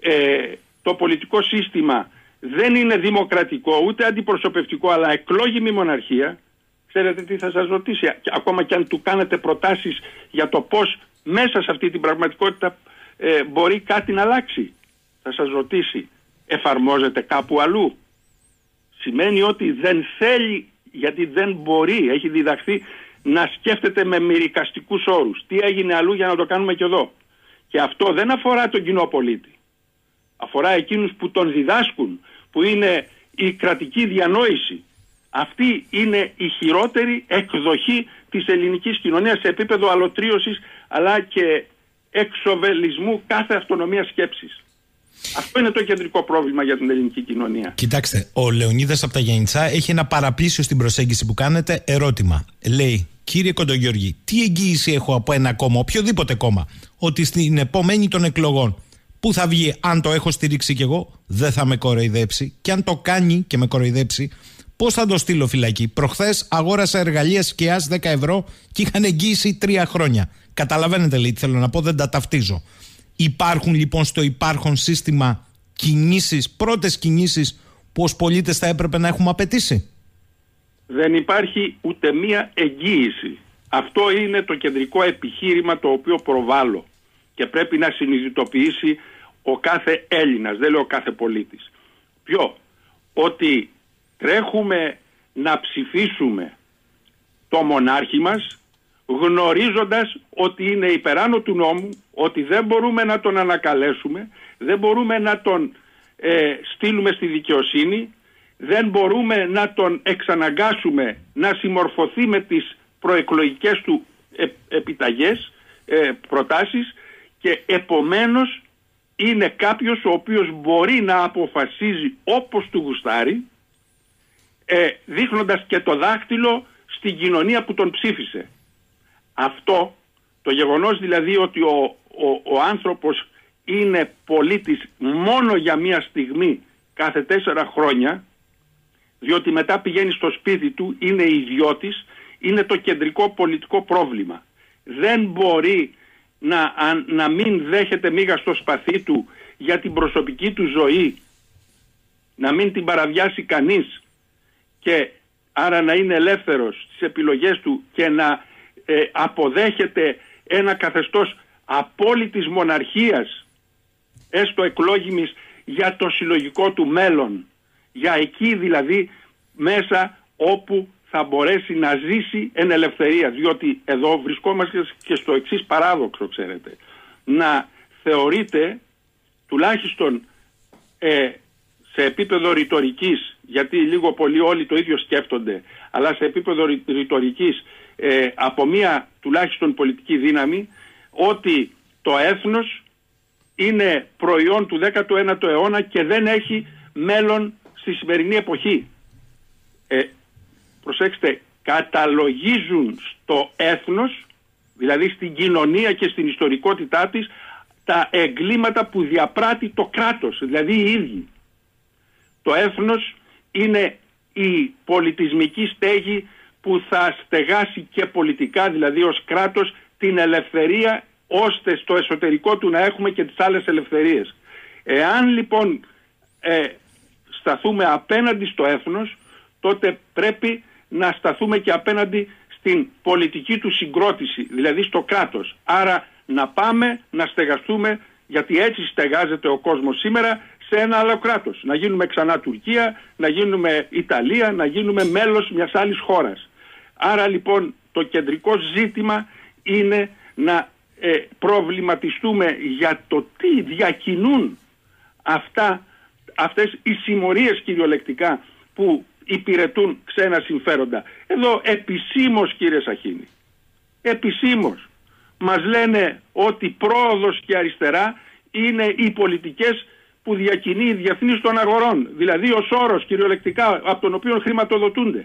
το πολιτικό σύστημα δεν είναι δημοκρατικό ούτε αντιπροσωπευτικό αλλά εκλόγιμη μοναρχία, ξέρετε τι θα σας ρωτήσει? Ακόμα και αν του κάνετε προτάσεις για το πώς μέσα σε αυτή την πραγματικότητα μπορεί κάτι να αλλάξει, θα σας ρωτήσει, εφαρμόζεται κάπου αλλού? Σημαίνει ότι δεν θέλει, γιατί δεν μπορεί, έχει διδαχθεί να σκέφτεται με μυρικαστικούς όρους. Τι έγινε αλλού για να το κάνουμε και εδώ? Και αυτό δεν αφορά τον κοινό πολίτη. Αφορά εκείνους που τον διδάσκουν, που είναι η κρατική διανόηση. Αυτή είναι η χειρότερη εκδοχή της ελληνικής κοινωνίας σε επίπεδο αλωτρίωσης, αλλά και εξοβελισμού κάθε αυτονομίας σκέψης. Αυτό είναι το κεντρικό πρόβλημα για την ελληνική κοινωνία. Κοιτάξτε, ο Λεωνίδας από τα Γιαννιτσά έχει ένα παραπλήσιο στην προσέγγιση που κάνετε. Ερώτημα. Λέει, κύριε Κοντογιώργη, τι εγγύηση έχω από ένα κόμμα, οποιοδήποτε κόμμα, ότι στην επομένη των εκλογών που θα βγει, αν το έχω στηρίξει κι εγώ, δεν θα με κοροϊδέψει, και αν το κάνει και με κοροϊδέψει, πώς θα το στείλω φυλακή? Προχθές αγόρασα εργαλεία σκιάς 10 ευρώ και είχαν εγγύηση 3 χρόνια. Καταλαβαίνετε, λέει, τι θέλω να πω, δεν τα ταυτίζω. Υπάρχουν λοιπόν στο υπάρχον σύστημα κινήσεις, πρώτες κινήσεις που ως πολίτες θα έπρεπε να έχουμε απαιτήσει? Δεν υπάρχει ούτε μία εγγύηση. Αυτό είναι το κεντρικό επιχείρημα το οποίο προβάλλω και πρέπει να συνειδητοποιήσει ο κάθε Έλληνας, δεν λέω ο κάθε πολίτης. Ποιο? Ότι τρέχουμε να ψηφίσουμε το μονάρχη μας, γνωρίζοντας ότι είναι υπεράνω του νόμου, ότι δεν μπορούμε να τον ανακαλέσουμε, δεν μπορούμε να τον στείλουμε στη δικαιοσύνη, δεν μπορούμε να τον εξαναγκάσουμε να συμμορφωθεί με τις προεκλογικές του επιταγές, προτάσεις, και επομένως είναι κάποιος ο οποίος μπορεί να αποφασίζει όπως του γουστάρει, δείχνοντας και το δάχτυλο στην κοινωνία που τον ψήφισε. Αυτό, το γεγονός δηλαδή ότι ο άνθρωπος είναι πολίτης μόνο για μία στιγμή κάθε 4 χρόνια, διότι μετά πηγαίνει στο σπίτι του, είναι ιδιώτης, είναι το κεντρικό πολιτικό πρόβλημα. Δεν μπορεί να μην δέχεται μίγα στο σπαθί του για την προσωπική του ζωή, να μην την παραβιάσει κανείς, και άρα να είναι ελεύθερος στις επιλογές του και να αποδέχεται ένα καθεστώς απόλυτης μοναρχίας, έστω εκλόγιμης, για το συλλογικό του μέλλον, για εκεί δηλαδή μέσα όπου θα μπορέσει να ζήσει εν ελευθερία. Διότι εδώ βρισκόμαστε και στο εξής παράδοξο, ξέρετε, να θεωρείται τουλάχιστον σε επίπεδο ρητορικής, γιατί λίγο πολύ όλοι το ίδιο σκέφτονται, αλλά σε επίπεδο ρητορικής από μία τουλάχιστον πολιτική δύναμη, ότι το έθνος είναι προϊόν του 19ου αιώνα και δεν έχει μέλλον στη σημερινή εποχή. Προσέξτε, καταλογίζουν στο έθνος, δηλαδή στην κοινωνία και στην ιστορικότητά της, τα εγκλήματα που διαπράττει το κράτος, δηλαδή οι ίδιοι. Το έθνος είναι η πολιτισμική στέγη που θα στεγάσει και πολιτικά, δηλαδή ως κράτος, την ελευθερία, ώστε στο εσωτερικό του να έχουμε και τις άλλες ελευθερίες. Εάν λοιπόν σταθούμε απέναντι στο έθνος, τότε πρέπει να σταθούμε και απέναντι στην πολιτική του συγκρότηση, δηλαδή στο κράτος. Άρα να πάμε να στεγαστούμε, γιατί έτσι στεγάζεται ο κόσμος σήμερα, σε ένα άλλο κράτος. Να γίνουμε ξανά Τουρκία, να γίνουμε Ιταλία, να γίνουμε μέλος μιας άλλης χώρας. Άρα λοιπόν το κεντρικό ζήτημα είναι να προβληματιστούμε για το τι διακινούν αυτές οι συμμορίες κυριολεκτικά που υπηρετούν ξένα συμφέροντα. Εδώ επισήμως, κύριε Σαχίνη, επισήμως μας λένε ότι πρόοδος και αριστερά είναι οι πολιτικές που διακινεί η Διεθνής των Αγορών, δηλαδή ο Σόρος κυριολεκτικά, από τον οποίο χρηματοδοτούνται.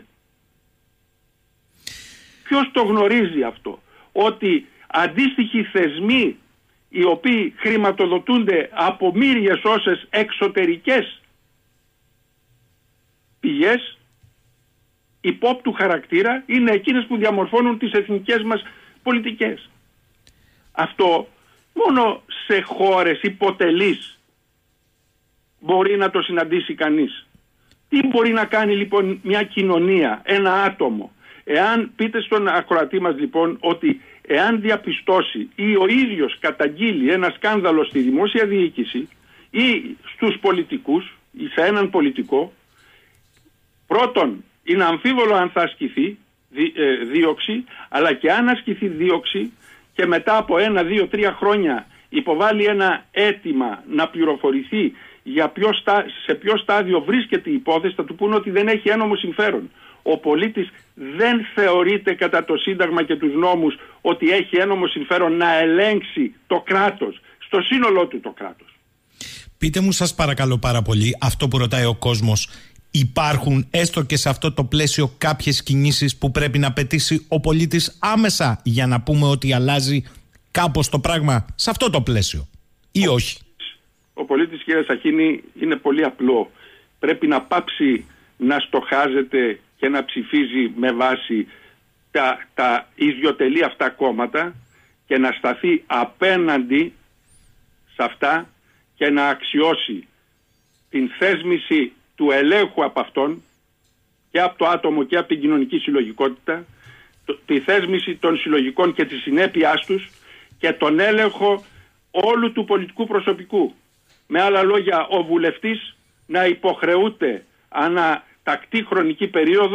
Ποιος το γνωρίζει αυτό, ότι αντίστοιχοι θεσμοί οι οποίοι χρηματοδοτούνται από μύριες όσες εξωτερικές πηγές υπόπτου χαρακτήρα είναι εκείνες που διαμορφώνουν τις εθνικές μας πολιτικές. Αυτό μόνο σε χώρες υποτελείς μπορεί να το συναντήσει κανείς. Τι μπορεί να κάνει λοιπόν μια κοινωνία, ένα άτομο? Εάν πείτε στον ακροατή μας λοιπόν ότι εάν διαπιστώσει ή ο ίδιος καταγγείλει ένα σκάνδαλο στη δημόσια διοίκηση ή στους πολιτικούς ή σε έναν πολιτικό, πρώτον είναι αμφίβολο αν θα ασκηθεί δίωξη, αλλά και αν ασκηθεί δίωξη και μετά από 1, 2, 3 χρόνια υποβάλει ένα αίτημα να πληροφορηθεί για σε ποιο στάδιο βρίσκεται η υπόθεση, θα του πούνε ότι δεν έχει ένομο συμφέρον. Ο πολίτης δεν θεωρείται κατά το Σύνταγμα και τους νόμους ότι έχει ένομο συμφέρον να ελέγξει το κράτος, στο σύνολό του το κράτος. Πείτε μου σας παρακαλώ πάρα πολύ, αυτό που ρωτάει ο κόσμος, υπάρχουν έστω και σε αυτό το πλαίσιο κάποιες κινήσεις που πρέπει να πετύσει ο πολίτης άμεσα για να πούμε ότι αλλάζει κάπως το πράγμα σε αυτό το πλαίσιο ή όχι? Ο πολίτης, κύριε Σαχίνη, είναι πολύ απλό. Πρέπει να πάψει να στοχάζεται και να ψηφίζει με βάση τα ιδιωτελή αυτά κόμματα και να σταθεί απέναντι σε αυτά και να αξιώσει την θέσμηση του ελέγχου από αυτόν και από το άτομο και από την κοινωνική συλλογικότητα, τη θέσμηση των συλλογικών και τη συνέπειάς τους και τον έλεγχο όλου του πολιτικού προσωπικού. Με άλλα λόγια, ο βουλευτής να υποχρεούται ανά τακτή χρονική περίοδο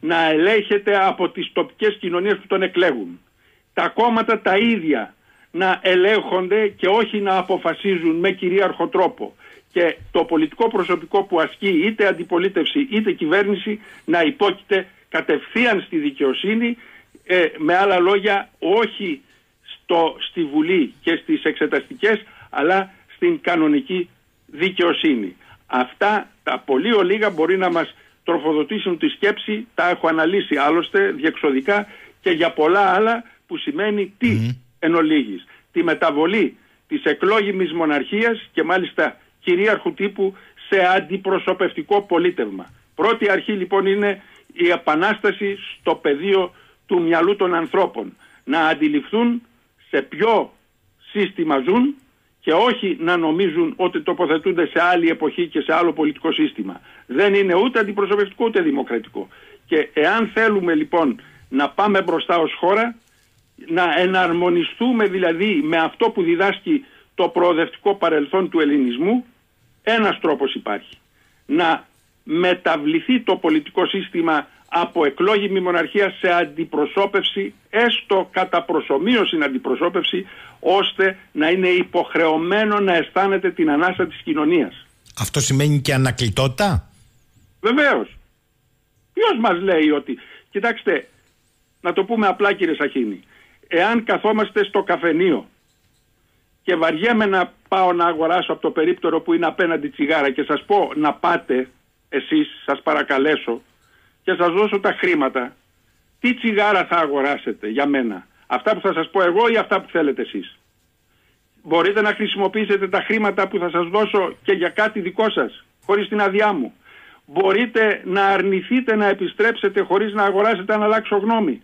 να ελέγχεται από τις τοπικές κοινωνίες που τον εκλέγουν. Τα κόμματα τα ίδια να ελέγχονται και όχι να αποφασίζουν με κυρίαρχο τρόπο. Και το πολιτικό προσωπικό που ασκεί είτε αντιπολίτευση είτε κυβέρνηση να υπόκειται κατευθείαν στη δικαιοσύνη, με άλλα λόγια όχι στη Βουλή και στις εξεταστικές, αλλά στην κανονική δικαιοσύνη. Αυτά τα πολύ ολίγα μπορεί να μας τροφοδοτήσουν τη σκέψη, τα έχω αναλύσει άλλωστε διεξοδικά και για πολλά άλλα, που σημαίνει τι εν ολίγης? Τη μεταβολή της εκλόγιμης μοναρχίας και μάλιστα κυρίαρχου τύπου σε αντιπροσωπευτικό πολίτευμα. Πρώτη αρχή λοιπόν είναι η επανάσταση στο πεδίο του μυαλού των ανθρώπων. Να αντιληφθούν σε ποιο σύστημα ζουν και όχι να νομίζουν ότι τοποθετούνται σε άλλη εποχή και σε άλλο πολιτικό σύστημα. Δεν είναι ούτε αντιπροσωπευτικό ούτε δημοκρατικό. Και εάν θέλουμε λοιπόν να πάμε μπροστά ως χώρα, να εναρμονιστούμε δηλαδή με αυτό που διδάσκει το προοδευτικό παρελθόν του ελληνισμού, ένας τρόπος υπάρχει. Να μεταβληθεί το πολιτικό σύστημα από εκλόγιμη μοναρχία σε αντιπροσώπευση, έστω κατά προσομοίωση αντιπροσώπευση, ώστε να είναι υποχρεωμένο να αισθάνεται την ανάσα της κοινωνίας. Αυτό σημαίνει και ανακλητότητα? Βεβαίως. Ποιος μας λέει ότι... Κοιτάξτε, να το πούμε απλά κύριε Σαχίνη, εάν καθόμαστε στο καφενείο και βαριέμαι να πάω να αγοράσω από το περίπτερο που είναι απέναντι τσιγάρα και σας πω να πάτε εσείς, σας παρακαλέσω, και σας δώσω τα χρήματα, τι τσιγάρα θα αγοράσετε για μένα? Αυτά που θα σας πω εγώ ή αυτά που θέλετε εσείς? Μπορείτε να χρησιμοποιήσετε τα χρήματα που θα σας δώσω και για κάτι δικό σας, χωρίς την άδειά μου? Μπορείτε να αρνηθείτε να επιστρέψετε χωρίς να αγοράσετε, αν αλλάξω γνώμη?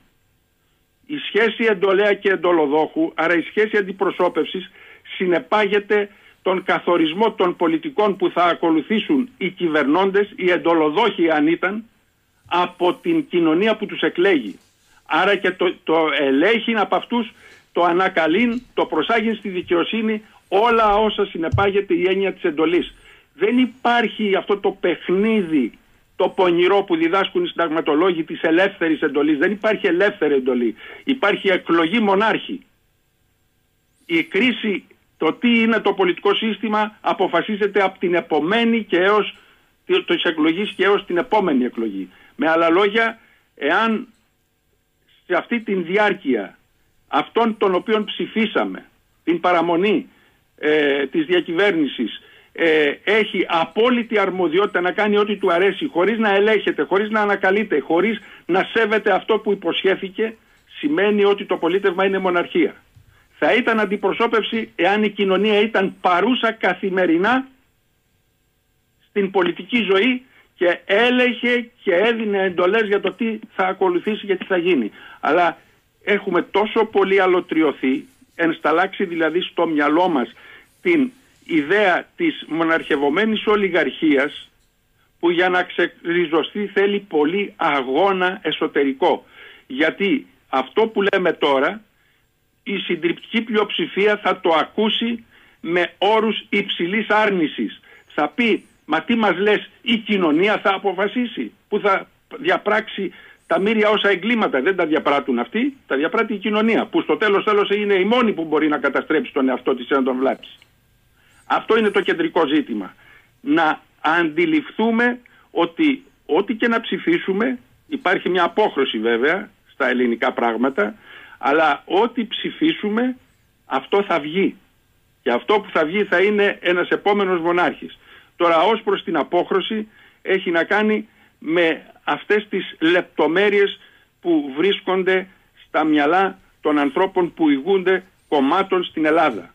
Η σχέση εντολέα και εντολοδόχου, άρα η σχέση αντιπροσώπευσης, συνεπάγεται τον καθορισμό των πολιτικών που θα ακολουθήσουν οι κυβερνώντες, οι εντολοδόχοι αν ήταν, από την κοινωνία που τους εκλέγει. Άρα και το ελέγχει από αυτούς, το ανακαλύν, το προσάγει στη δικαιοσύνη, όλα όσα συνεπάγεται η έννοια της εντολής. Δεν υπάρχει αυτό το παιχνίδι, το πονηρό που διδάσκουν οι συνταγματολόγοι της ελεύθερης εντολής. Δεν υπάρχει ελεύθερη εντολή. Υπάρχει εκλογή μονάρχη. Η κρίση, το τι είναι το πολιτικό σύστημα, αποφασίζεται από την επομένη και έως της εκλογής και έως την επόμενη εκλογή. Με άλλα λόγια, εάν σε αυτή τη διάρκεια αυτών των οποίων ψηφίσαμε, την παραμονή της διακυβέρνησης, έχει απόλυτη αρμοδιότητα να κάνει ό,τι του αρέσει, χωρίς να ελέγχεται, χωρίς να ανακαλείται, χωρίς να σέβεται αυτό που υποσχέθηκε, σημαίνει ότι το πολίτευμα είναι μοναρχία. Θα ήταν αντιπροσώπευση εάν η κοινωνία ήταν παρούσα καθημερινά στην πολιτική ζωή και έλεγε και έδινε εντολές για το τι θα ακολουθήσει και τι θα γίνει. Αλλά έχουμε τόσο πολύ αλωτριωθεί, ενσταλλάξει δηλαδή στο μυαλό μας την ιδέα της μοναρχευομένης ολιγαρχίας, που για να ξεριζωστεί θέλει πολύ αγώνα εσωτερικό. Γιατί αυτό που λέμε τώρα η συντριπτική πλειοψηφία θα το ακούσει με όρους υψηλής άρνησης. Θα πει, μα τι μας λες, η κοινωνία θα αποφασίσει που θα διαπράξει τα μοίρια όσα εγκλήματα? Δεν τα διαπράττουν αυτοί, τα διαπράττει η κοινωνία, που στο τέλος είναι η μόνη που μπορεί να καταστρέψει τον εαυτό της ή να τον βλάψει. Αυτό είναι το κεντρικό ζήτημα. Να αντιληφθούμε ότι ό,τι και να ψηφίσουμε, υπάρχει μια απόχρωση βέβαια στα ελληνικά πράγματα, αλλά ό,τι ψηφίσουμε αυτό θα βγει. Και αυτό που θα βγει θα είναι ένας επόμενος μονάρχης. Τώρα ως προς την απόχρωση έχει να κάνει με αυτές τις λεπτομέρειες που βρίσκονται στα μυαλά των ανθρώπων που ηγούνται κομμάτων στην Ελλάδα.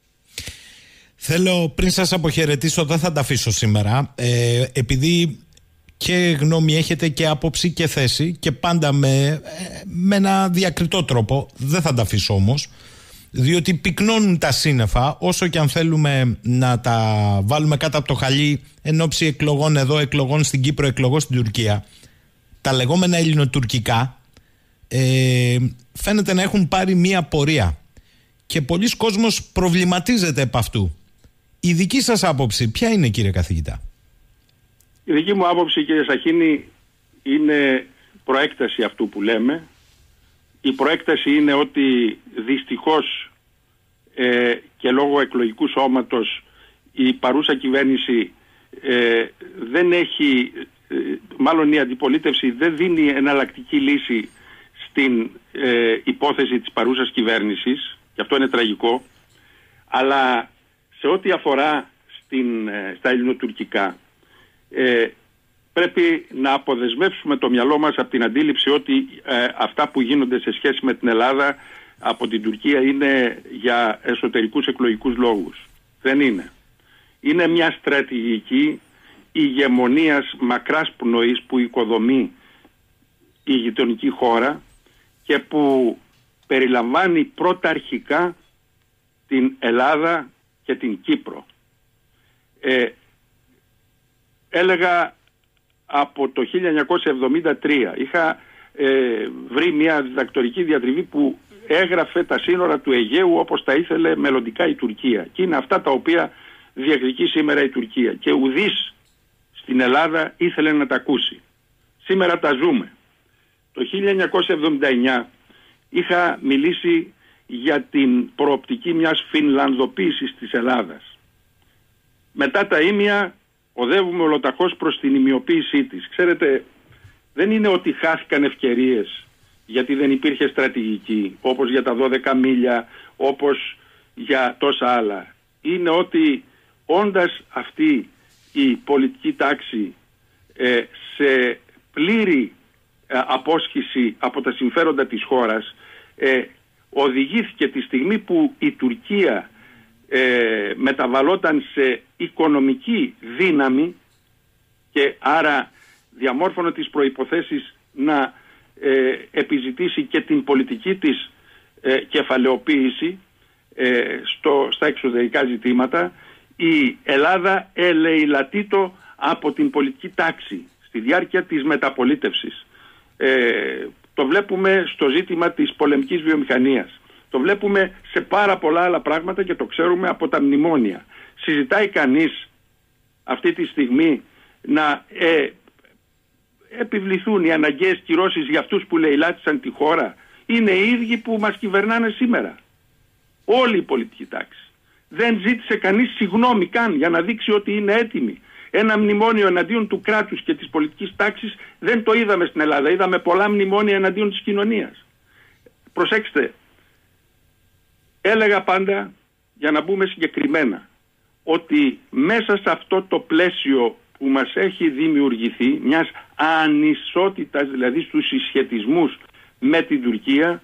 Θέλω πριν σας αποχαιρετήσω, δεν θα τα αφήσω σήμερα, επειδή και γνώμη έχετε και άποψη και θέση και πάντα με ένα διακριτό τρόπο, δεν θα τα αφήσω όμως, διότι πυκνώνουν τα σύννεφα, όσο και αν θέλουμε να τα βάλουμε κάτω από το χαλί εν ώψη εκλογών εδώ, εκλογών στην Κύπρο, εκλογών στην Τουρκία. Τα λεγόμενα ελληνοτουρκικά φαίνεται να έχουν πάρει μία πορεία και πολλοί κόσμος προβληματίζεται επ' αυτού. Η δική σας άποψη ποια είναι, κύριε καθηγητά? Η δική μου άποψη, κύριε Σαχίνη, είναι προέκταση αυτού που λέμε. Η προέκταση είναι ότι δυστυχώς και λόγω εκλογικού σώματος η παρούσα κυβέρνηση δεν έχει, μάλλον η αντιπολίτευση δεν δίνει εναλλακτική λύση στην υπόθεση της παρούσας κυβέρνησης, και αυτό είναι τραγικό. Αλλά σε ό,τι αφορά στα ελληνοτουρκικά, πρέπει να αποδεσμεύσουμε το μυαλό μας από την αντίληψη ότι αυτά που γίνονται σε σχέση με την Ελλάδα από την Τουρκία είναι για εσωτερικούς εκλογικούς λόγους. Δεν είναι. Είναι μια στρατηγική ηγεμονίας μακράς πνοής που οικοδομεί η γειτονική χώρα και που περιλαμβάνει πρωταρχικά την Ελλάδα και την Κύπρο. Έλεγα από το 1973 είχα βρει μια διδακτορική διατριβή που έγραφε τα σύνορα του Αιγαίου όπως τα ήθελε μελλοντικά η Τουρκία, και είναι αυτά τα οποία διεκδικεί σήμερα η Τουρκία και ουδής στην Ελλάδα ήθελε να τα ακούσει. Σήμερα τα ζούμε. Το 1979 είχα μιλήσει για την προοπτική μιας φινλανδοποίησης της Ελλάδας. Μετά τα ήμια οδεύουμε ολοταχώς προς την ημιοποίησή της. Ξέρετε, δεν είναι ότι χάθηκαν ευκαιρίες γιατί δεν υπήρχε στρατηγική, όπως για τα 12 μίλια, όπως για τόσα άλλα. Είναι ότι όντας αυτή η πολιτική τάξη σε πλήρη απόσχηση από τα συμφέροντα της χώρας, οδηγήθηκε τη στιγμή που η Τουρκία μεταβαλόταν σε οικονομική δύναμη και άρα διαμόρφωνε τις προϋποθέσεις να επιζητήσει και την πολιτική της κεφαλαιοποίηση στα εξωτερικά ζητήματα. Η Ελλάδα ελεηλατείτο από την πολιτική τάξη στη διάρκεια της μεταπολίτευσης. Το βλέπουμε στο ζήτημα της πολεμικής βιομηχανίας. Το βλέπουμε σε πάρα πολλά άλλα πράγματα και το ξέρουμε από τα μνημόνια. Συζητάει κανείς αυτή τη στιγμή να επιβληθούν οι αναγκαίες κυρώσεις για αυτούς που λαιλάτισαν τη χώρα? Είναι οι ίδιοι που μας κυβερνάνε σήμερα. Όλη η πολιτική τάξη. Δεν ζήτησε κανείς συγγνώμη καν για να δείξει ότι είναι έτοιμη. Ένα μνημόνιο εναντίον του κράτους και της πολιτικής τάξης δεν το είδαμε στην Ελλάδα. Είδαμε πολλά μνημόνια εναντίον της κοινωνίας. Προσέξτε, έλεγα πάντα, για να μπούμε συγκεκριμένα, ότι μέσα σε αυτό το πλαίσιο που μας έχει δημιουργηθεί, μιας ανισότητας δηλαδή στους συσχετισμούς με την Τουρκία,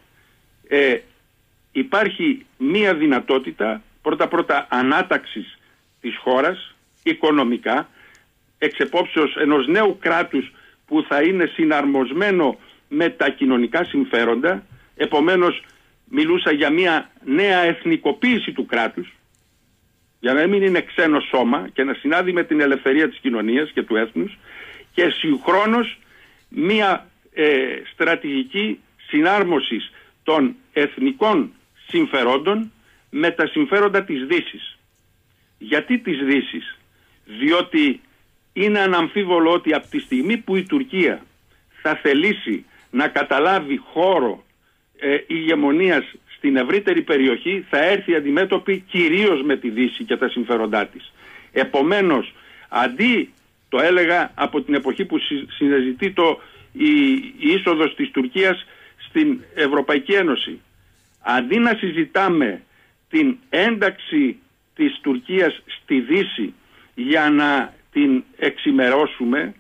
υπάρχει μία δυνατότητα πρώτα ανάταξης της χώρας οικονομικά, εξεπόψεως ενός νέου κράτους που θα είναι συναρμοσμένο με τα κοινωνικά συμφέροντα. Επομένως μιλούσα για μια νέα εθνικοποίηση του κράτους, για να μην είναι ξένο σώμα και να συνάδει με την ελευθερία της κοινωνίας και του έθνους, και συγχρόνως μια στρατηγική συνάρμοσης των εθνικών συμφερόντων με τα συμφέροντα της Δύσης. Γιατί της Δύσης? Διότι είναι αναμφίβολο ότι από τη στιγμή που η Τουρκία θα θελήσει να καταλάβει χώρο ηγεμονίας στην ευρύτερη περιοχή, θα έρθει αντιμέτωπη κυρίως με τη Δύση και τα συμφέροντά της. Επομένως, αντί, το έλεγα από την εποχή που συνεζητεί η είσοδος της Τουρκίας στην Ευρωπαϊκή Ένωση, αντί να συζητάμε την ένταξη της Τουρκίας στη Δύση για να την εξημερώσουμε,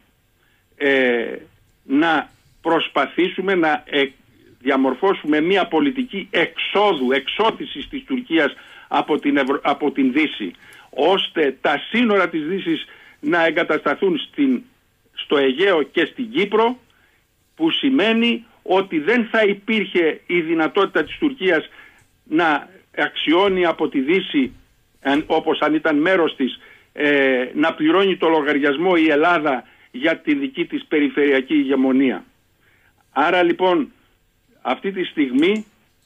να προσπαθήσουμε να διαμορφώσουμε μια πολιτική εξώθησης της Τουρκίας από την Δύση, ώστε τα σύνορα της Δύσης να εγκατασταθούν στο Αιγαίο και στην Κύπρο, που σημαίνει ότι δεν θα υπήρχε η δυνατότητα της Τουρκίας να αξιώνει από τη Δύση, όπως αν ήταν μέρος της, να πληρώνει το λογαριασμό η Ελλάδα για τη δική της περιφερειακή ηγεμονία. Άρα λοιπόν αυτή τη στιγμή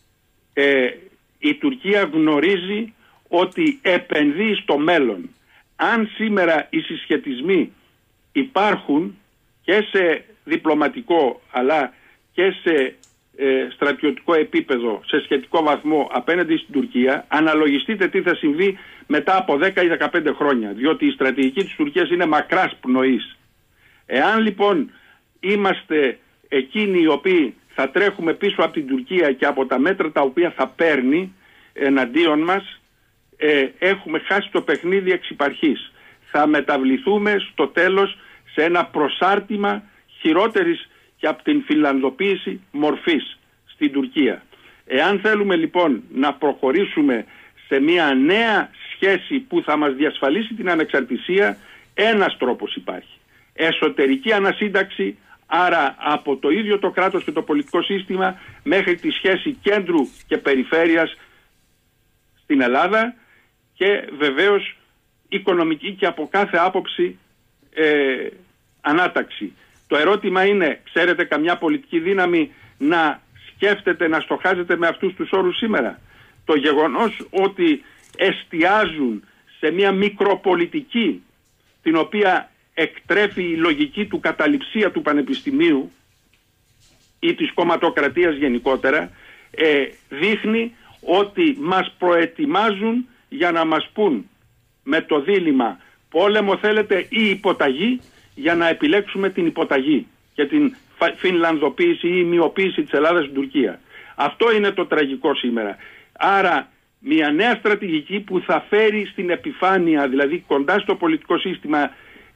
η Τουρκία γνωρίζει ότι επενδύει στο μέλλον. Αν σήμερα οι συσχετισμοί υπάρχουν και σε διπλωματικό αλλά και σε στρατιωτικό επίπεδο, σε σχετικό βαθμό απέναντι στην Τουρκία, αναλογιστείτε τι θα συμβεί μετά από 10 ή 15 χρόνια, διότι η στρατηγική της Τουρκίας είναι μακράς πνοής. Εάν λοιπόν είμαστε εκείνοι οι οποίοι θα τρέχουμε πίσω από την Τουρκία και από τα μέτρα τα οποία θα παίρνει εναντίον μας, έχουμε χάσει το παιχνίδι εξ υπαρχής. Θα μεταβληθούμε στο τέλος σε ένα προσάρτημα χειρότερης και από την φιλανδοποίηση μορφής στην Τουρκία. Εάν θέλουμε λοιπόν να προχωρήσουμε σε μια νέα σχέση που θα μας διασφαλίσει την ανεξαρτησία, ένας τρόπος υπάρχει. Εσωτερική ανασύνταξη, άρα από το ίδιο το κράτος και το πολιτικό σύστημα μέχρι τη σχέση κέντρου και περιφέρειας στην Ελλάδα, και βεβαίως οικονομική και από κάθε άποψη ανάταξη. Το ερώτημα είναι, ξέρετε καμιά πολιτική δύναμη να σκέφτεται, να στοχάζεται με αυτούς τους όρους σήμερα? Το γεγονός ότι εστιάζουν σε μια μικροπολιτική την οποία εκτρέφει η λογική του καταληψία του πανεπιστημίου ή της κομματοκρατίας γενικότερα, δείχνει ότι μας προετοιμάζουν για να μας πούν με το δίλημμα πόλεμο θέλετε ή υποταγή, για να επιλέξουμε την υποταγή και την φινλανδοποίηση ή μειοποίηση της Ελλάδας στην Τουρκία. Αυτό είναι το τραγικό σήμερα. Άρα μια νέα στρατηγική που θα φέρει στην επιφάνεια, δηλαδή κοντά στο πολιτικό σύστημα,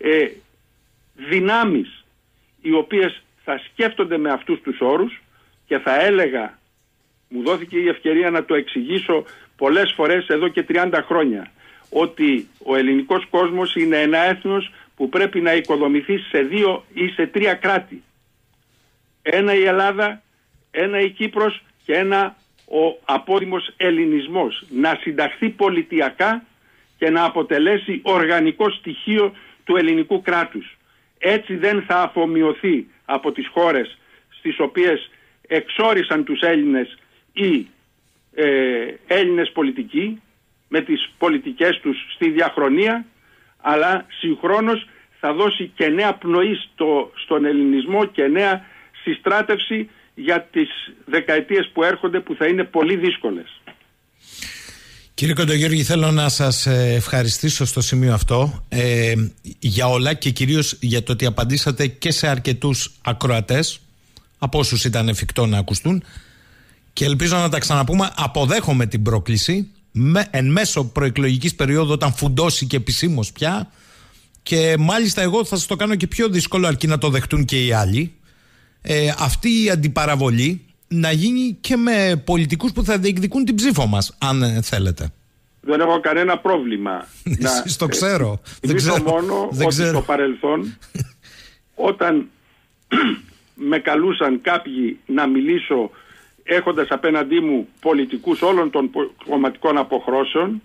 δυνάμεις οι οποίες θα σκέφτονται με αυτούς τους όρους, και θα έλεγα, μου δόθηκε η ευκαιρία να το εξηγήσω πολλές φορές εδώ και 30 χρόνια, ότι ο ελληνικός κόσμος είναι ένα έθνος που πρέπει να οικοδομηθεί σε 2 ή σε 3 κράτη. Ένα η Ελλάδα, ένα η Κύπρος και ένα ο απόδημος ελληνισμός. Να συνταχθεί πολιτιακά και να αποτελέσει οργανικό στοιχείο του ελληνικού κράτους. Έτσι δεν θα αφομοιωθεί από τις χώρες στις οποίες εξόρισαν τους Έλληνες οι Έλληνες πολιτικοί με τις πολιτικές τους στη διαχρονία, αλλά συγχρόνως θα δώσει και νέα πνοή στον ελληνισμό και νέα συστράτευση για τις δεκαετίες που έρχονται, που θα είναι πολύ δύσκολες. Κύριε Κοντογιώργη, θέλω να σας ευχαριστήσω στο σημείο αυτό για όλα, και κυρίως για το ότι απαντήσατε και σε αρκετούς ακροατές από όσους ήταν εφικτό να ακουστούν, και ελπίζω να τα ξαναπούμε. Αποδέχομαι την πρόκληση εν μέσω προεκλογικής περίοδου, όταν φουντώσει και επισήμως πια, και μάλιστα εγώ θα σας το κάνω και πιο δύσκολο, αρκεί να το δεχτούν και οι άλλοι, αυτή η αντιπαραβολή να γίνει και με πολιτικούς που θα διεκδικούν την ψήφο μας, αν θέλετε. Δεν έχω κανένα πρόβλημα. Εσείς το ξέρω. Μόνο ότι στο παρελθόν όταν με καλούσαν κάποιοι να μιλήσω έχοντας απέναντί μου πολιτικούς όλων των κομματικών αποχρώσεων,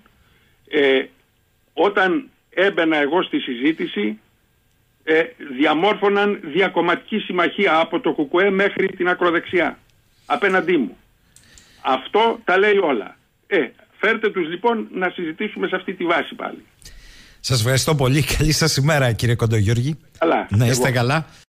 όταν έμπαινα εγώ στη συζήτηση, διαμόρφωναν διακομματική συμμαχία από το ΚΚΕ μέχρι την ακροδεξιά απέναντί μου. Αυτό τα λέει όλα. Φέρτε τους λοιπόν να συζητήσουμε σε αυτή τη βάση πάλι. Σας ευχαριστώ πολύ. Καλή σας ημέρα, κύριε Κοντογιώργη. Καλά. Να είστε καλά.